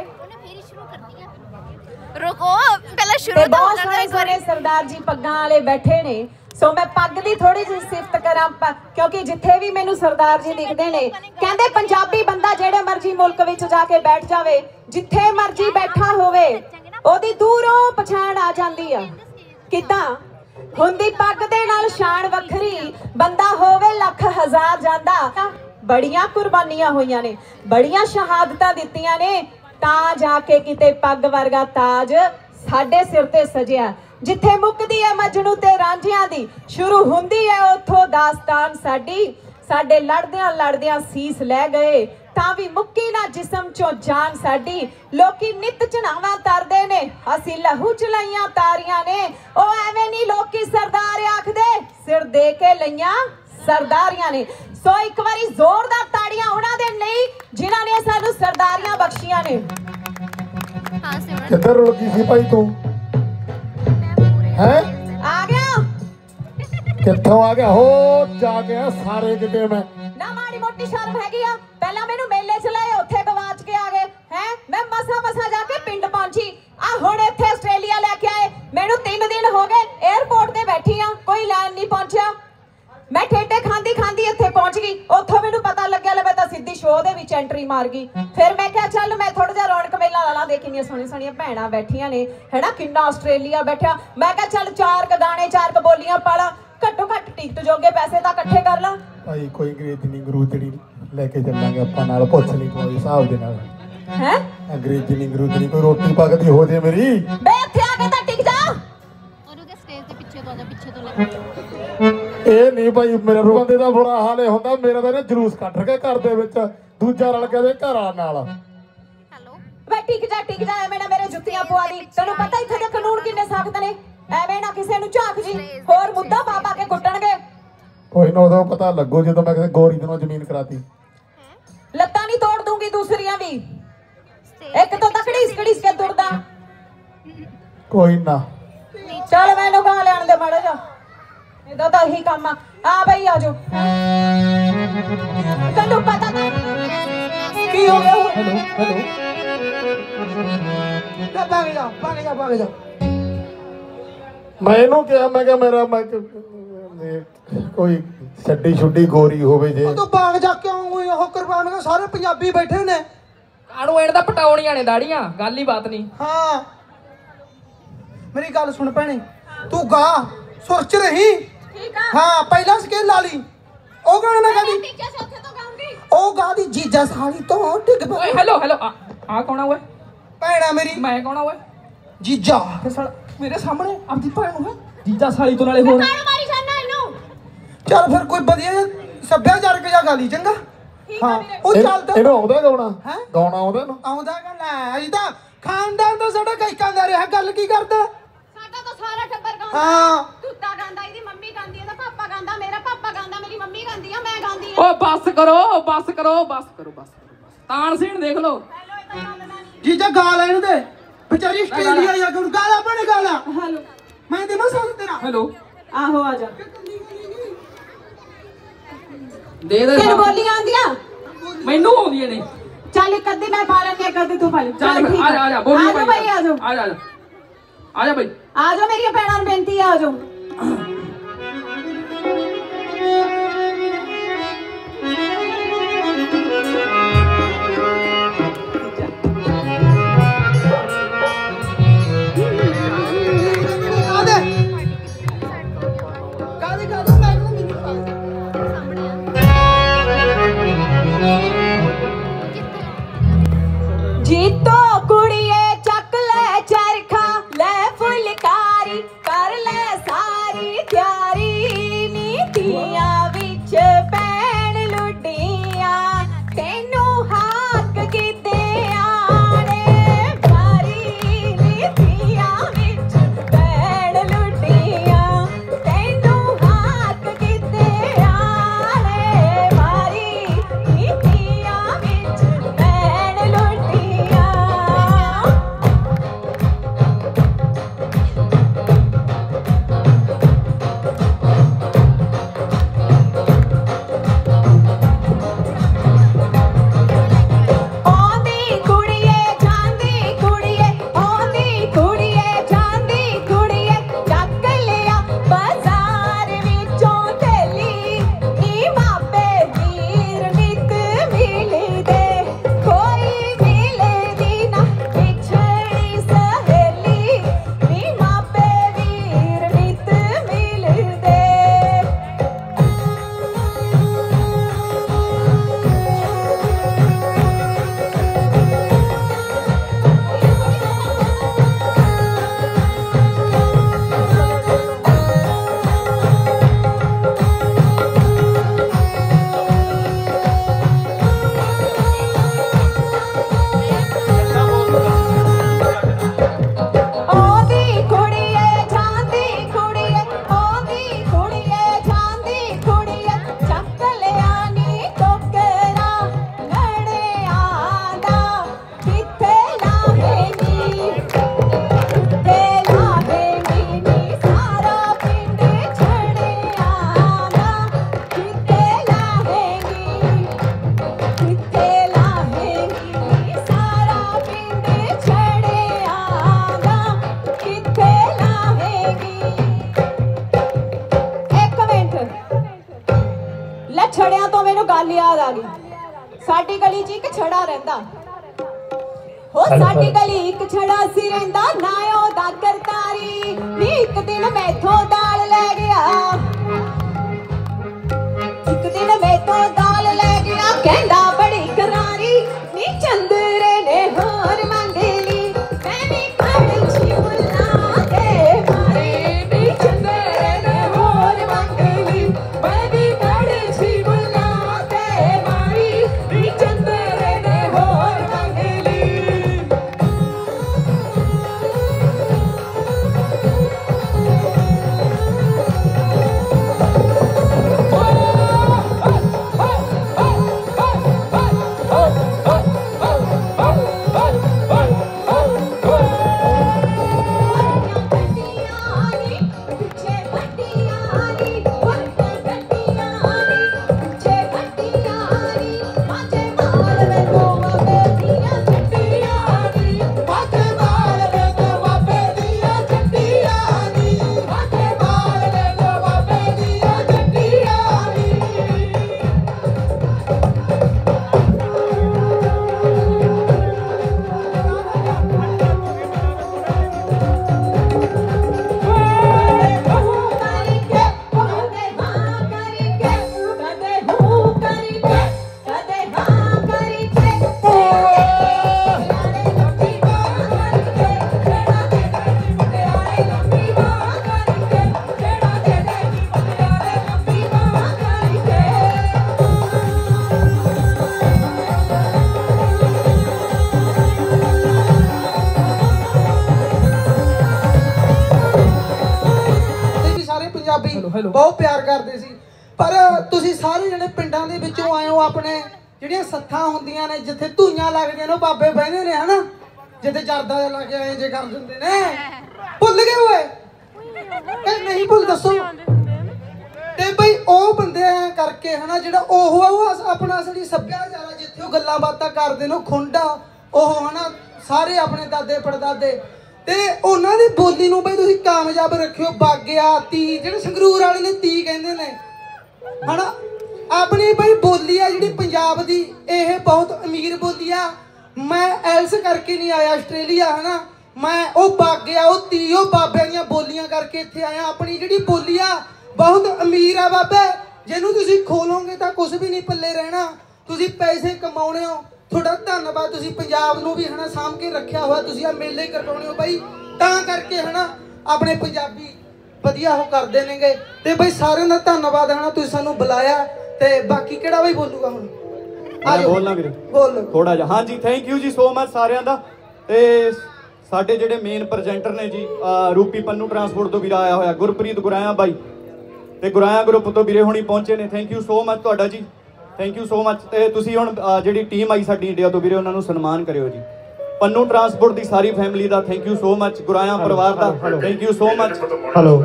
ਰੁਕੋ ਪਹਿਲਾਂ ਸ਼ੁਰੂ ਤਾਂ ਬਹੁਤ ਸਾਰੇ ਸਾਰੇ ਸਰਦਾਰ ਜੀ ਪੱਗਾਂ ਵਾਲੇ ਬੈਠੇ ਨੇ, ਸੋ ਮੈਂ ਪੱਗ ਦੀ ਥੋੜੀ ਜਿਹੀ ਸਿਫਤ ਕਰਾਂ ਕਿਉਂਕਿ ਜਿੱਥੇ ਵੀ ਮੈਨੂੰ ਸਰਦਾਰ ਜੀ ਦਿਖਦੇ ਨੇ ਕਹਿੰਦੇ ਪੰਜਾਬੀ ਬੰਦਾ ਜਿਹੜੇ ਮਰਜ਼ੀ ਮੁਲਕ ਵਿੱਚ ਜਾ ਕੇ ਬੈਠ ਜਾਵੇ, ਜਿੱਥੇ ਮਰਜ਼ੀ ਬੈਠਾ ਹੋਵੇ, ਉਹਦੀ ਦੂਰੋਂ ਪਛਾਣ ਆ ਜਾਂਦੀ ਆ। ਕਿੱਦਾਂ ਹੁੰਦੀ ਪੱਗ ਦੇ ਨਾਲ ਸ਼ਾਨ ਵੱਖਰੀ, ਬੰਦਾ ਹੋਵੇ ਲੱਖ ਹਜ਼ਾਰ ਜਾਂਦਾ। ਬੜੀਆਂ ਕੁਰਬਾਨੀਆਂ ਹੋਈਆਂ ਨੇ, ਬੜੀਆਂ ਸ਼ਹਾਦਤਾਂ ਦਿੱਤੀਆਂ ਨੇ, ਤਾਂ ਜਾ ਕੇ ਕਿਤੇ ਪੱਗ ਵਰਗਾ ਤਾਜ ਸਾਡੇ ਸਿਰ ਤੇ ਸਜਿਆ। ਜਿੱਥੇ ਮੁੱਕਦੀ ਹੈ ਮਜਨੂ ਤੇ ਰਾਂਝਿਆਂ ਦੀ, ਸ਼ੁਰੂ ਹੁੰਦੀ ਹੈ ਉੱਥੋਂ ਦਾਸਤਾਨ ਸਾਡੀ। ਸਾਡੇ ਲੜਦਿਆਂ ਲੜਦਿਆਂ ਸੀਸ ਲੈ ਗਏ ਤਾਂ ਵੀ ਮੁੱਕੀ ਨਾ ਜਿਸਮ ਚੋਂ ਜਾਨ ਸਾਡੀ। ਲੋਕੀ ਨਿਤ ਚੜਾਵਾਂ ਤਰਦੇ ਨੇ, ਅਸੀਂ ਲਹੂ ਚਲਾਈਆਂ ਤਾਰੀਆਂ ਨੇ। ਉਹ ਐਵੇਂ ਨਹੀਂ ਲੋਕੀ ਸਰਦਾਰ ਆਖਦੇ, ਸਿਰ ਦੇ ਕੇ ਲਈਆਂ ਸਰਦਾਰੀਆਂ ਨੇ। ਸੋ ਇੱਕ ਵਾਰੀ ਜ਼ੋਰਦਾਰ ਤਾੜੀਆਂ ਉਹਨਾਂ ਦੇ ਲਈ ਜਿਨ੍ਹਾਂ ਨੇ ਸਾਨੂੰ ਸਰਦਾਰੀਆਂ ਬਖਸ਼ੀਆਂ ਨੇ। ਹਾਂ ਸਿਮਰਨ ਕਿੱਧਰ ਲੱਗੀ ਸੀ ਭਾਈ ਤੂੰ? ਹੈ ਆ ਗਿਆ ਕਿੱਥੋਂ ਆ ਗਿਆ? ਹੋ ਜਾ ਗਿਆ ਸਾਰੇ ਕਿਤੇ ਮੈਂ। ਨਾ ਮਾੜੀ ਮੋਟੀ ਸ਼ਰਮ ਹੈਗੀ ਆ? ਪਹਿਲਾਂ ਮੈਨੂੰ ਮੇਲੇ ਚ ਲਾਏ, ਉੱਥੇ ਗਵਾਚ ਕੇ ਆ ਗਏ ਹੈ। ਮੈਂ ਮਸਾ ਮਸਾ ਜਾ ਕੇ ਪਿੰਡ ਪਹੁੰਚੀ, ਆ ਹੁਣ ਇੱਥੇ ਆਸਟ੍ਰੇਲੀਆ ਲੈ ਕੇ ਆਏ। ਮੈਨੂੰ ਤਿੰਨ ਦਿਨ ਹੋ ਗਏ 에ਅਰਪੋਰਟ ਤੇ ਬੈਠੀ ਆ, ਕੋਈ ਲੈਣ ਨਹੀਂ ਪਹੁੰਚਿਆ। ਮੈਂ ਠੇਡੇ ਖਾਂਦੀ ਖਾਂਦੀ ਇੱਥੇ ਪਹੁੰਚ ਗਈ। ਉੱਥੋਂ ਮੈਨੂੰ ਪਤਾ ਲੱਗਿਆ ਲੈ ਮੈਂ ਤਾਂ ਸਿੱਧੀ ਸ਼ੋਅ ਦੇ ਵਿੱਚ ਐਂਟਰੀ ਮਾਰ ਗਈ। ਫਿਰ ਮੈਂ ਕਿਹਾ ਚੱਲ ਮੈਂ ਥੋੜਾ ਜਿਹਾ ਰੌਣਕ ਮੇਲਾ ਲਾ ਲਾਂ, ਦੇ ਕਿੰਨੀਆਂ ਸੋਹਣੀਆਂ ਸੋਹਣੀਆਂ ਭੈਣਾਂ ਬੈਠੀਆਂ ਨੇ ਹੈਨਾ, ਕਿੰਨਾ ਆਸਟ੍ਰੇਲੀਆ ਬੈਠਾ। ਮੈਂ ਕਿਹਾ ਚੱਲ ਚਾਰ ਕ ਗਾਣੇ ਚਾਰ ਕ ਬੋਲੀਆਂ ਪਾ ਲਾਂ, ਘੱਟੋ ਘੱਟ ਟਿਕਟ ਜੋਗੇ ਪੈਸੇ ਤਾਂ ਇਕੱਠੇ ਕਰ ਲਾਂ। ਭਾਈ ਕੋਈ ਗਰੀਬ ਨਹੀਂ ਗਰੂਦੜੀ ਲੈ ਕੇ ਚੱਲਾਂਗੇ ਆਪਾਂ ਨਾਲ, ਪੁੱਛ ਲਈ ਕੋਈ ਹਿਸਾਬ ਦੇ ਨਾਲ। ਹੈ ਅੰਗਰੇਜ਼ੀ ਨਹੀਂ ਅੰਗਰੂਜ਼ੀ ਨਹੀਂ ਕੋਈ ਰੋਟੀ ਪੱਕਦੀ ਹੋ ਜੇ ਮੇਰੀ। ਬੇ ਇੱਥੇ ਆ ਕੇ ਤਾਂ ਟਿਕ ਜਾ। ਔਰ ਉਹਦੇ ਸਟੇਜ ਦੇ ਪਿੱਛੇ ਤੋਂ ਆ ਜਾ, ਪਿੱਛੇ ਤੋਂ ਲੈ। ਇਹ ਨਹੀਂ ਭਾਈ ਮੇਰਾ ਬੰਦੇ ਦਾ ਬੁਰਾ ਹਾਲ ਇਹ ਹੁੰਦਾ। ਮੇਰਾ ਤਾਂ ਇਹਨੇ ਜਲੂਸ ਕੱਢ ਕੇ ਘਰ ਦੇ ਵਿੱਚ ਦੂਜਾ ਰਲ ਕੇ ਦੇ ਘਰਾਂ ਨਾਲ। ਹੈਲੋ ਵੇ ਟਿਕ ਜਾ ਟਿਕ ਜਾ, ਐਵੇਂ ਨਾ ਮੇਰੇ ਜੁੱਤੀਆਂ ਪਵਾ ਦੀ। ਤੈਨੂੰ ਪਤਾ ਇੱਥੇ ਦੇ ਕਾਨੂੰਨ ਕਿੰਨੇ ਸਖਤ ਨੇ। ਐਵੇਂ ਨਾ ਕਿਸੇ ਨੂੰ ਝਾਕ ਜੀ, ਹੋਰ ਮੁੱਦਾ ਪਾ ਪਾ ਕੇ ਕੁੱਟਣਗੇ। ਕੋਈ ਨਾ ਉਦੋਂ ਪਤਾ ਲੱਗੂ ਜਦੋਂ ਮੈਂ ਕਿਸੇ ਗੋਰੀ ਦੇ ਨਾਲ ਜ਼ਮੀਨ ਕਰਾਤੀ। ਲੱਤਾਂ ਨਹੀਂ ਤੋੜ ਦੂੰਗੀ ਦੂਸਰੀਆਂ ਵੀ। ਇੱਕ ਤੋਂ ਤਕੜੀ ਇਸਕੜੀ ਇਸਕੇ ਤੁਰਦਾ। ਕੋਈ ਨਾ ਚੱਲ ਮੈਨੂੰ ਗਾ ਲੈਣ ਦੇ ਮਾੜਾ ਜਾ। ਇਹਦਾ ਤਾਂ ਇਹੀ ਕੰਮ ਆ। ਆ ਬਈ ਆ ਜਾਓ। ਤੈਨੂੰ ਪਤਾ ਤਾਂ ਕੀ ਹੋ ਗਿਆ? ਹੈਲੋ ਹੈਲੋ ਨਾ ਭਾਗ ਜਾ ਭਾਗ ਜਾ ਭਾਗ ਜਾ। ਮੈਂ ਇਹਨੂੰ ਕਿਹਾ ਮੈਂ ਕਿਹਾ ਮੇਰਾ ਮੈਂ ਕਿ- ਕੋਈ ਛੱਡੀ ਛੁੱਡੀ ਗੋਰੀ ਹੋਵੇ ਜੇ। ਤੂੰ ਭਾਗ ਜਾ ਕਿਉਂ ਹੋਈ ਉਹ ਕਰਵਾਵੇਂਗਾ? ਸਾਰੇ ਪੰਜਾਬੀ ਬੈਠੇ ਨੇ। ਕਾਣੂ ਐਣ ਦਾ ਪਟਾਉਣੀਆਂ ਨੇ ਦਾੜੀਆਂ, ਗੱਲ ਹੀ ਬਾਤ ਨਹੀਂ। ਹਾਂ ਮੇਰੀ ਗੱਲ ਸੁਣ ਭੈਣੇ, ਤੂੰ ਗਾ ਸੁਰ ਚ ਰਹੀ। ਠੀਕ ਆ। ਹਾਂ ਪਹਿਲਾਂ ਸਕੇਲ ਲਾ ਲਈ। ਉਹ ਗਾਣਾ ਨਾ ਗਾਦੀ, ਟੀਚਰ ਸੇ ਉੱਥੇ ਤੋਂ ਗਾਉਂਗੀ। ਉਹ ਗਾਦੀ ਜੀਜਾ ਸਾਲੀ ਤੋਂ ਡਿੱਗ ਓਏ ਪਈ। ਹੈਲੋ ਹੈਲੋ ਆ ਆ ਕੌਣ ਆ ਓਏ? ਭੈਣਾ ਮੇਰੀ ਮੈਂ ਕੌਣ ਆ ਓਏ? ਜੀਜਾ। ਤੇ ਸਾਲਾ ਮੇਰੇ ਸਾਹਮਣੇ ਆਪਦੀ ਭੈਣ ਨੂੰ ਹੈ ਜੀਜਾ ਸਾਲੀ ਤੋਂ ਨਾਲੇ ਹੋਰ। ਕਾਣ ਮਾਰੀ ਜਾਨਾ ਇਹਨੂੰ। ਚੱਲ ਫਿਰ ਕੋਈ ਵਧੀਆ ਜਿਹਾ ਸੱਭਿਆਚਾਰਕ ਜਿਹਾ ਗਾ ਲਈ ਚੰਗਾ। ਹਾਂ ਉਹ ਇਹ- ਚੱਲਦਾ ਇਹਨੂੰ ਆਉਂਦਾ ਗਾਉਣਾ? ਹੈਂ? ਗਾਉਣਾ ਆਉਂਦਾ ਇਹਨੂੰ? ਆਉਂਦਾ ਗੱਲ ਹੈ ਅਜੀ ਤਾਂ ਖਾਨਦਾਨ ਤਾਂ ਸਾਡਾ ਗਾਇਕਾਂ ਦਾ ਰਿਹਾ। ਗੱਲ ਕੀ ਕਰਦਾ? ਸਾਡਾ ਤਾਂ ਸਾਰਾ ਟੱਬਰ ਗਾਉਂਦਾ। ਹਾਂ ਤੂਤਾ ਗਾਉਂਦਾ, ਇਹਦੀ ਮੰਮੀ ਗਾਉਂਦੀ, ਇਹਦਾ ਪਾਪਾ ਗਾਉਂਦਾ, ਮੇਰਾ ਪਾਪਾ ਗਾਉਂਦਾ, ਮੇਰੀ ਮੰਮੀ ਗਾਉਂਦੀ ਆ, ਮੈਂ ਗਾਉਂਦੀ ਆ। ਓ ਬੱਸ ਕਰੋ ਬੱਸ ਕਰੋ ਬੱਸ ਕਰੋ ਬੱਸ ਕਰੋ। ਤਾਣ ਸੀਣ ਦੇਖ ਲਓ। ਹੈਲੋ ਇਹ ਤਾਂ ਗਾਉਂਦਾ ਨਹੀਂ। ਜੀਜਾ ਗਾ ਲੈਣ ਦੇ ਵਿਚਾਰੀ ਆਸਟ੍ਰੇਲੀਆ ਜਾ ਕੇ ਹੁਣ ਗਾਲਾ ਬਣ ਗਾਲਾ। ਹੈਲੋ ਮੈਂ ਦੇਵਾਂ ਸਾਥ ਤੇਰਾ। ਹੈਲੋ ਆਹੋ ਆ ਜਾ। ਦੇ ਦੇ ਤੈਨੂੰ ਬੋਲੀਆਂ ਆਉਂਦੀਆਂ? ਮੈਨੂੰ ਆਉਂਦੀਆਂ ਨੇ। ਚੱਲ ਇੱਕ ਅੱਧੀ ਮੈਂ ਪਾ ਲੈਂਦੀ, ਇੱਕ ਅੱਧੀ ਤੂੰ ਪਾ ਲੈ। ਚੱਲ ਠੀਕ ਆ ਜਾ ਆ ਜਾ ਬੋਲੀ ਆ ਜਾਓ ਭਾਈ, ਆ ਜਾਓ ਆ ਜਾ ਆ ਜਾ ਬਈ। ਆ ਜਾਓ, ਮੇਰੀਆਂ ਭੈਣਾਂ ਨੂੰ ਬੇਨਤੀ ਆ, ਆ ਜਾਓ। ਗਾ ਦੇ ਗਾ ਦੇ ਗਾ ਦੇ ਮੈਂ ਕਹਿੰਦਾ ਮੈਨੂੰ ਪਾ ਦੇ। ਜੀਤੋ ਕੁੜੀਏ ਚੱਕ ਲੈ ਚਰਖਾ, ਲੈ ਫੁਲਕਾਰੀ ਕਰ ਲੈ ਸਾਰੀ ਤਿਆਰੀ। ਨੀਤੀਆਂ ਵਿੱਚ ਪੈਣ ਲੁੱਡੀਆਂ, ਤੈਨੂੰ ਹਾਕ ਕਿਤੇ ਆਣੇ ਮਾਰੀ। ਨੀਤੀਆਂ ਵਿੱਚ ਪੈਣ ਲੁੱਡੀਆਂ, ਤੈਨੂੰ ਹਾਕ ਕਿਤੇ ਆਣੇ ਮਾਰੀ। ਨੀਤੀਆਂ ਵਿੱਚ ਪੈਣ ਲੁੱਡੀਆਂ। ਆਉਂਦੀ ਕੁੜੀਏ ਜਾਂਦੀ ਕੁੜੀਏ, ਆਉਂਦੀ ਕੁੜੀਏ ਜਾਂਦੀ ਕੁੜੀਏ, ਚੱਕ ਲਿਆ ਬਾਜ਼ਾਰ ਵਿੱਚੋਂ ਥੈਲੀ। ਨੀ ਮਾਪੇ ਵੀਰ ਨਿਤ ਮਿਲਦੇ, ਕੋਈ ਮਿਲਦੀ ਨਾ ਵਿਛੜੀ ਸਹੇਲੀ। ਨੀ ਮਾਪੇ ਵੀਰ ਨਿਤ ਮਿਲਦੇ। ਆਉਂਦੀ ਕੁੜੀਏ ਜਾਂਦੀ ਕੁੜੀਏ, ਆਉਂਦੀ ਕੁੜੀਏ ਜਾਂਦੀ ਕੁੜੀਏ, ਚੱਕ ਲਿਆ ਨੀ ਟੋਕਰਾ ਲੜਿਆਂ ਦਾ। ਕਿੱਥੇ ਲਾਵੇਂਗੀ ਕਿੱਥੇ ਲਾਵੇਂਗੀ ਨੀ ਸਾਰਾ ਪਿੰਡ ਛੜਿਆਂ ਦਾ। ਕਿੱਥੇ ਲਾਵੇਂਗੀ ਕਿੱਥੇ ਲਾਵੇਂਗੀ ਨੀ ਸਾਰਾ ਪਿੰਡ ਛੜਿਆਂ ਦਾ। ਕਿੱਥੇ ਲਾਵੇਂਗੀ? ਇੱਕ ਮਿੰਟ, ਲੈ ਛੜਿਆਂ ਤੋਂ ਮੈਨੂੰ ਗੱਲ ਯਾਦ ਆ ਗਈ। ਸਾਡੀ ਗਲੀ 'ਚ ਇੱਕ ਛੜਾ ਰਹਿੰਦਾ। ਹੋ ਸਾਡੀ ਗਲੀ ਇੱਕ ਛੜਾ ਸੀ ਰਹਿੰਦਾ, ਨਾ ਉਹਦਾ ਕਰਤਾਰੀ। ਨੀ ਇੱਕ ਦਿਨ ਮੈਥੋਂ ਦਾਲ ਲੈ ਗਿਆ, ਇੱਕ ਦਿਨ ਮੈਥੋਂ ਦਾਲ ਲੈ ਗਿਆ, ਕਹਿੰਦਾ ਬੜੀ ਕਰਾਰੀ। ਨੀ ਚੰਦਰੇ ਨੇ ਹੈਲੋ। ਬਹੁਤ ਪਿਆਰ ਕਰਦੇ ਸੀ। ਪਰ ਤੁਸੀਂ ਸਾਰੇ ਜਣੇ ਪਿੰਡਾਂ ਦੇ ਵਿੱਚੋਂ ਆਏ ਹੋ, ਆਪਣੇ ਜਿਹੜੀਆਂ ਸੱਥਾਂ ਹੁੰਦੀਆਂ ਨੇ ਜਿੱਥੇ ਧੂਈਆਂ ਲੱਗਦੀਆਂ ਨੇ, ਬਾਬੇ ਬਹਿੰਦੇ ਨੇ ਹਨਾ, ਜਿੱਥੇ ਜਰਦਾ ਲਾ ਕੇ ਆਏ ਜੇ ਕਰ ਦਿੰਦੇ ਨੇ, ਭੁੱਲ ਗਏ ਓਏ ਇਹ ਨਹੀਂ ਭੁੱਲ ਦੱਸੋ। ਤੇ ਬਈ ਉਹ ਬੰਦੇ ਐ ਕਰਕੇ ਹਨਾ, ਜਿਹੜਾ ਉਹ ਆ ਉਹ ਆਪਣਾ ਅਸਲੀ ਸੱਭਿਆਚਾਰ ਆ, ਜਿੱਥੇ ਉਹ ਗੱਲਾਂ ਬਾਤਾਂ ਕਰਦੇ ਨੇ, ਉਹ ਖੁੰਡਾ ਉਹ ਹਨਾ, ਸਾਰੇ ਆਪਣੇ ਦਾਦੇ ਪੜਦਾਦੇ, ਤੇ ਉਹਨਾਂ ਦੀ ਬੋਲੀ ਨੂੰ ਬਈ ਤੁਸੀਂ ਕਾਮਯਾਬ ਰੱਖਿਓ। ਬਾਗਿਆ ਤੀ, ਜਿਹੜੇ ਸੰਗਰੂਰ ਵਾਲੇ ਨੇ ਤੀ ਕਹਿੰਦੇ ਨੇ ਹਨਾ, ਆਪਣੀ ਬਈ ਬੋਲੀ ਆ ਜਿਹੜੀ ਪੰਜਾਬ ਦੀ, ਇਹ ਬਹੁਤ ਅਮੀਰ ਬੋਲੀ ਆ। ਮੈਂ ਐਲਸ ਕਰਕੇ ਨਹੀਂ ਆਇਆ ਆਸਟ੍ਰੇਲੀਆ ਹਨਾ, ਮੈਂ ਉਹ ਬਾਗਿਆ ਉਹ ਤੀ ਉਹ ਬਾਬਿਆਂ ਦੀਆਂ ਬੋਲੀਆਂ ਕਰਕੇ ਇੱਥੇ ਆਇਆ। ਆਪਣੀ ਜਿਹੜੀ ਬੋਲੀ ਆ ਬਹੁਤ ਅਮੀਰ ਆ ਬਾਬੇ, ਜਿਹਨੂੰ ਤੁਸੀਂ ਖੋਲੋਗੇ ਤਾਂ ਕੁਝ ਵੀ ਨਹੀਂ ਪੱਲੇ ਰਹਿਣਾ। ਤੁਸੀਂ ਪੈਸੇ ਕਮਾਉਣੇ ਹੋ, ਤੁਹਾਡਾ ਧੰਨਵਾਦ। ਤੁਸੀਂ ਪੰਜਾਬ ਨੂੰ ਵੀ ਹਨਾ ਸਾਂਭ ਕੇ ਰੱਖਿਆ ਹੋਇਆ, ਤੁਸੀਂ ਆ ਮੇਲੇ ਕਰਵਾਉਣੇ ਹੋ ਬਾਈ, ਤਾਂ ਕਰਕੇ ਹਨਾ ਆਪਣੇ ਪੰਜਾਬੀ ਵਧੀਆ ਉਹ ਕਰਦੇ ਨੇਗੇ। ਤੇ ਬਈ ਸਾਰਿਆਂ ਦਾ ਧੰਨਵਾਦ ਹਨਾ, ਤੁਸੀਂ ਸਾਨੂੰ ਬੁਲਾਇਆ। ਤੇ ਬਾਕੀ ਕਿਹੜਾ ਬਈ ਬੋਲੂਗਾ ਹੁਣ? ਆ ਜਾਓ ਬੋਲਣਾ ਵੀਰੇ ਬੋਲ ਥੋੜਾ ਜਿਹਾ। ਹਾਂਜੀ ਥੈਂਕ ਯੂ ਜੀ ਸੋ ਮਚ ਸਾਰਿਆਂ ਦਾ। ਤੇ ਸਾਡੇ ਜਿਹੜੇ ਮੇਨ ਪ੍ਰੈਜ਼ੈਂਟਰ ਨੇ ਜੀ, ਰੂਪੀ ਪੰਨੂ ਟਰਾਂਸਪੋਰਟ ਤੋਂ ਵੀਰਾ ਆਇਆ ਹੋਇਆ, ਗੁਰਪ੍ਰੀਤ ਗੁਰਾਇਆ ਬਾਈ, ਤੇ ਗੁਰਾਇਆ ਗਰੁੱਪ ਤੋਂ ਵੀਰੇ ਹੁਣੀ ਪਹੁੰਚੇ ਨੇ। ਥੈਂਕ ਯੂ ਸੋ ਮਚ ਤੁਹਾਡਾ ਜੀ, ਥੈਂਕ ਯੂ ਸੋ ਮਚ। ਤੇ ਤੁਸੀਂ ਹੁਣ ਜਿਹੜੀ ਟੀਮ ਆਈ ਸਾਡੀ ਇੰਡੀਆ ਤੋਂ ਵੀਰੇ, ਉਹਨਾਂ ਨੂੰ ਸਨਮਾਨ ਕਰਿਓ ਜੀ। ਪੰਨੂ ਟਰਾਂਸਪੋਰਟ ਦੀ ਸਾਰੀ ਫੈਮਿਲੀ ਦਾ thank you so much, Guraya ਪਰਿਵਾਰ ਦਾ thank you so much. Hello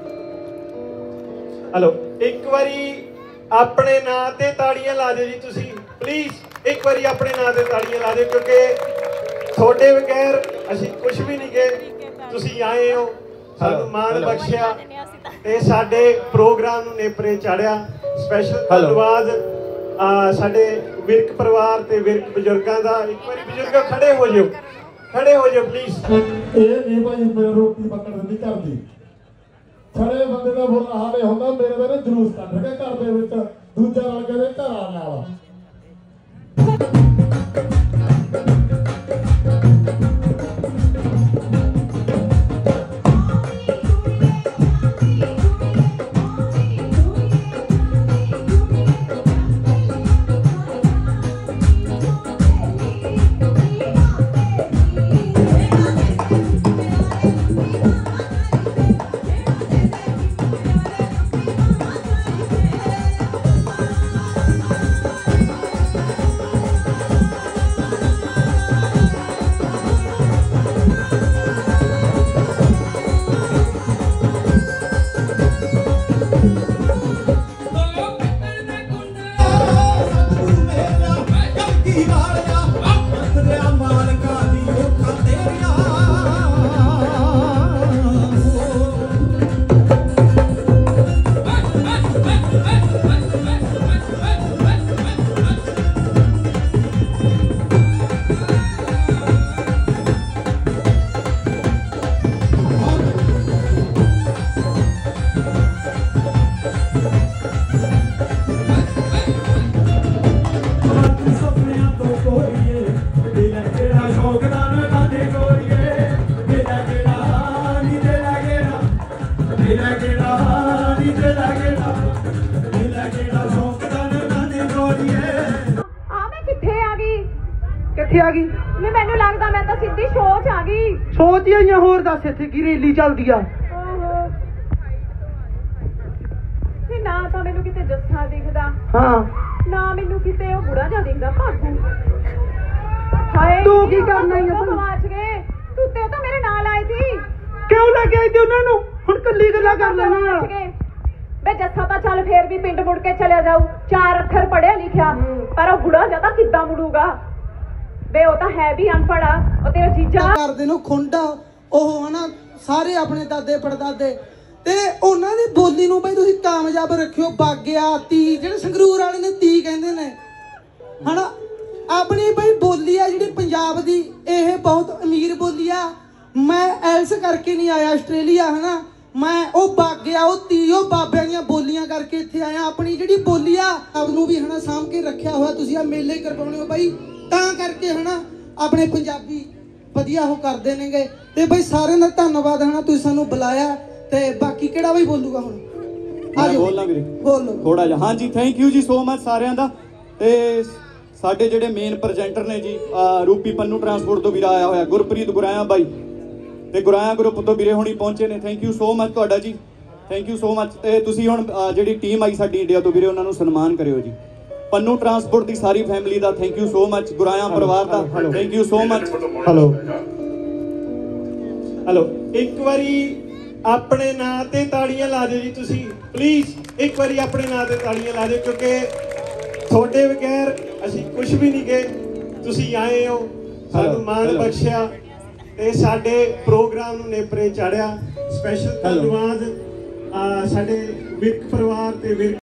hello, ਇੱਕ ਵਾਰੀ ਆਪਣੇ ਨਾਂ ਤੇ ਤਾੜੀਆਂ ਲਾ ਦਿਓ ਜੀ ਤੁਸੀਂ ਪਲੀਜ਼। ਇੱਕ ਵਾਰੀ ਆਪਣੇ ਨਾਂ ਤੇ ਤਾੜੀਆਂ ਲਾ ਦਿਓ, ਕਿਉਂਕਿ ਤੁਹਾਡੇ ਬਗੈਰ ਅਸੀਂ ਕੁਝ ਵੀ ਨਹੀਂ ਗਏ। ਤੁਸੀਂ ਆਏ ਹੋ, ਸਾਨੂੰ ਮਾਣ ਬਖਸ਼ਿਆ ਤੇ ਸਾਡੇ ਪ੍ਰੋਗਰਾਮ ਨੂੰ ਨੇਪਰੇ ਚਾੜਿਆ। ਸਪੈਸ਼ਲ ਧੰਨਵਾਦ ਸਾਡੇ ਵਿਰਕ ਪਰਿਵਾਰ ਤੇ ਵਿਰਕ ਬਜ਼ੁਰਗਾਂ ਦਾ। ਇੱਕ ਵਾਰੀ ਬਜ਼ੁਰਗੋ ਖੜੇ ਹੋ ਜਾਓ, ਖੜੇ ਹੋ ਜਾਓ ਪਲੀਜ਼। ਇਹ ਨਹੀਂ ਭਾਈ ਮੇਰੇ ਰੋਟੀ ਪਕੜਨ ਦੀ ਕਰਦੀ, ਖੜੇ ਬੰਦੇ ਦਾ ਬੁਰਾ ਹਾਲ ਇਹ ਹੁੰਦਾ। ਮੇਰੇ ਮੇਰੇ ਜਲੂਸ ਕੱਢ ਕੇ ਘਰ ਦੇ ਵਿੱਚ, ਦੂਜਾ ਰਲ ਕੇ ਦੇ ਘਰਾਂ ਨਾਲ। ਕਿੱਥੇ ਆ ਗਈ? ਨਹੀਂ ਮੈਨੂੰ ਲੱਗਦਾ ਮੈਂ ਤਾਂ ਸਿੱਧੀ ਸ਼ੋਅ 'ਚ ਆ ਗਈ। ਸੋਚ ਹੀ ਆਈਆਂ, ਹੋਰ ਦੱਸ ਇੱਥੇ ਕੀ ਰੈਲੀ ਚੱਲਦੀ ਆ? ਤੇ ਨਾ ਤਾਂ ਮੈਨੂੰ ਕਿਤੇ ਜੱਸਾ ਦਿਖਦਾ, ਹਾਂ ਨਾ ਮੈਨੂੰ ਕਿਤੇ ਉਹ ਬੁੜਾ ਜਿਹਾ ਦਿਖਦਾ ਭਾਗੂ। ਹਾਏ ਤੂੰ ਕੀ ਕਰਨਾ ਈ? ਪਹੁੰਚ ਗਏ ਤੂੰ, ਤੇ ਤਾਂ ਮੇਰੇ ਨਾਲ ਆਈ ਸੀ। ਕਿਉਂ ਲੈ ਕੇ ਆਈ ਤੇ ਉਹਨਾਂ ਨੂੰ? ਹੁਣ ਕੱਲੀ ਗੱਲਾਂ ਕਰ ਲੈਣਾ ਨਾਲ। ਬੇ ਜੱਸਾ ਤਾਂ ਚੱਲ ਫੇਰ ਵੀ ਪਿੰਡ ਮੁੜ ਕੇ ਚਲਿਆ ਜਾਊ, ਚਾਰ ਅੱਖਰ ਪੜਿਆ ਲਿਖਿਆ, ਪਰ ਉਹ ਬੁੜਾ ਜਿਹਾ ਤਾਂ ਕਿੱਦਾਂ ਮੁੜੂਗਾ? ਬੇ ਉਹ ਤਾਂ ਹੈ ਵੀ ਅਨਪੜ੍ਹ ਆ, ਉਹ ਤੇਰਾ ਜੀਜਾ ਕਰਦੇ ਨੂੰ ਖੁੰਡਾ ਉਹ ਹਨਾ, ਸਾਰੇ ਆਪਣੇ ਦਾਦੇ ਪੜਦਾਦੇ, ਤੇ ਉਹਨਾਂ ਦੀ ਬੋਲੀ ਨੂੰ ਬਈ ਤੁਸੀਂ ਕਾਮਯਾਬ ਰੱਖਿਓ। ਬਾਗਿਆ ਤੀ, ਜਿਹੜੇ ਸੰਗਰੂਰ ਵਾਲੇ ਨੇ ਤੀ ਕਹਿੰਦੇ ਨੇ ਹਨਾ, ਆਪਣੀ ਬਈ ਬੋਲੀ ਆ ਜਿਹੜੀ ਪੰਜਾਬ ਦੀ, ਇਹ ਬਹੁਤ ਅਮੀਰ ਬੋਲੀ ਆ। ਮੈਂ ਐਲਸ ਕਰਕੇ ਨਹੀਂ ਆਇਆ ਆਸਟ੍ਰੇਲੀਆ ਹਨਾ, ਮੈਂ ਉਹ ਬਾਗਿਆ ਉਹ ਤੀ ਉਹ ਬਾਬਿਆਂ ਦੀਆਂ ਬੋਲੀਆਂ ਕਰਕੇ ਇੱਥੇ ਆਇਆ। ਆਪਣੀ ਜਿਹੜੀ ਬੋਲੀ ਆ ਆਪ ਨੂੰ ਵੀ ਹਨਾ ਸਾਂਭ ਕੇ ਰੱਖਿਆ ਹੋਇਆ, ਤੁਸੀਂ ਆ ਮੇਲੇ ਕਰਵਾਉਣੇ ਹੋ ਬਾਈ, ਤਾਂ ਕਰਕੇ ਹਨਾ ਆਪਣੇ ਪੰਜਾਬੀ ਵਧੀਆ ਉਹ ਕਰਦੇ ਨੇਗੇ। ਤੇ ਬਈ ਸਾਰਿਆਂ ਦਾ ਧੰਨਵਾਦ ਹਨਾ, ਤੁਸੀਂ ਸਾਨੂੰ ਬੁਲਾਇਆ। ਤੇ ਬਾਕੀ ਕਿਹੜਾ ਬਈ ਬੋਲੂਗਾ ਹੁਣ? ਆ ਜਾਓ ਬੋਲਣਾ ਵੀਰੇ ਬੋਲੋ ਥੋੜਾ ਜਿਹਾ। ਹਾਂਜੀ ਥੈਂਕ ਯੂ ਜੀ ਸੋ ਮਚ ਸਾਰਿਆਂ ਦਾ। ਤੇ ਸਾਡੇ ਜਿਹੜੇ ਮੇਨ ਪ੍ਰੈਜ਼ੈਂਟਰ ਨੇ ਜੀ, ਰੂਪੀ ਪੰਨੂ ਟਰਾਂਸਪੋਰਟ ਤੋਂ ਵੀਰਾ ਆਇਆ ਹੋਇਆ, ਗੁਰਪ੍ਰੀਤ ਗੁਰਾਇਆ ਬਾਈ, ਤੇ ਗੁਰਾਇਆ ਗਰੁੱਪ ਤੋਂ ਵੀਰੇ ਹੁਣੀ ਪਹੁੰਚੇ ਨੇ। ਥੈਂਕ ਯੂ ਸੋ ਮਚ ਤੁਹਾਡਾ ਜੀ, ਥੈਂਕ ਯੂ ਸੋ ਮਚ। ਤੇ ਤੁਸੀਂ ਹੁਣ ਅ, ਜਿਹੜੀ ਟੀਮ ਆਈ ਸਾਡੀ ਇੰਡੀਆ ਤੋਂ ਵੀਰੇ ਉਹਨਾਂ ਨੂੰ ਸਨਮਾਨ ਕਰਿਓ ਜੀ। ਪੰਨੂ ਟਰਾਂਸਪੋਰਟ ਦੀ ਸਾਰੀ ਫੈਮਿਲੀ ਦਾ thank you so much. Guraya ਪਰਿਵਾਰ ਦਾ thank you so much. Hello hello ਇੱਕ ਵਾਰੀ ਆਪਣੇ ਨਾਂ ਤੇ ਤਾੜੀਆਂ ਲਾ ਦਿਓ ਜੀ ਤੁਸੀਂ ਪਲੀਜ਼। ਇੱਕ ਵਾਰੀ ਆਪਣੇ ਨਾਂ ਤੇ ਤਾੜੀਆਂ ਲਾ ਦਿਓ ਕਿਉਂਕਿ ਤੁਹਾਡੇ ਬਗੈਰ ਅਸੀਂ ਕੁਝ ਵੀ ਨਹੀਂ ਗਏ। ਤੁਸੀਂ ਆਏ ਹੋ, ਸਾਨੂੰ ਮਾਣ ਬਖਸ਼ਿਆ ਤੇ ਸਾਡੇ ਪ੍ਰੋਗਰਾਮ ਨੂੰ ਨੇਪਰੇ ਚਾੜਿਆ। ਸਪੈਸ਼ਲ ਧੰਨਵਾਦ ਸਾਡੇ ਵਿਰਕ ਪਰਿਵਾਰ ਤੇ ਵਿਰਕ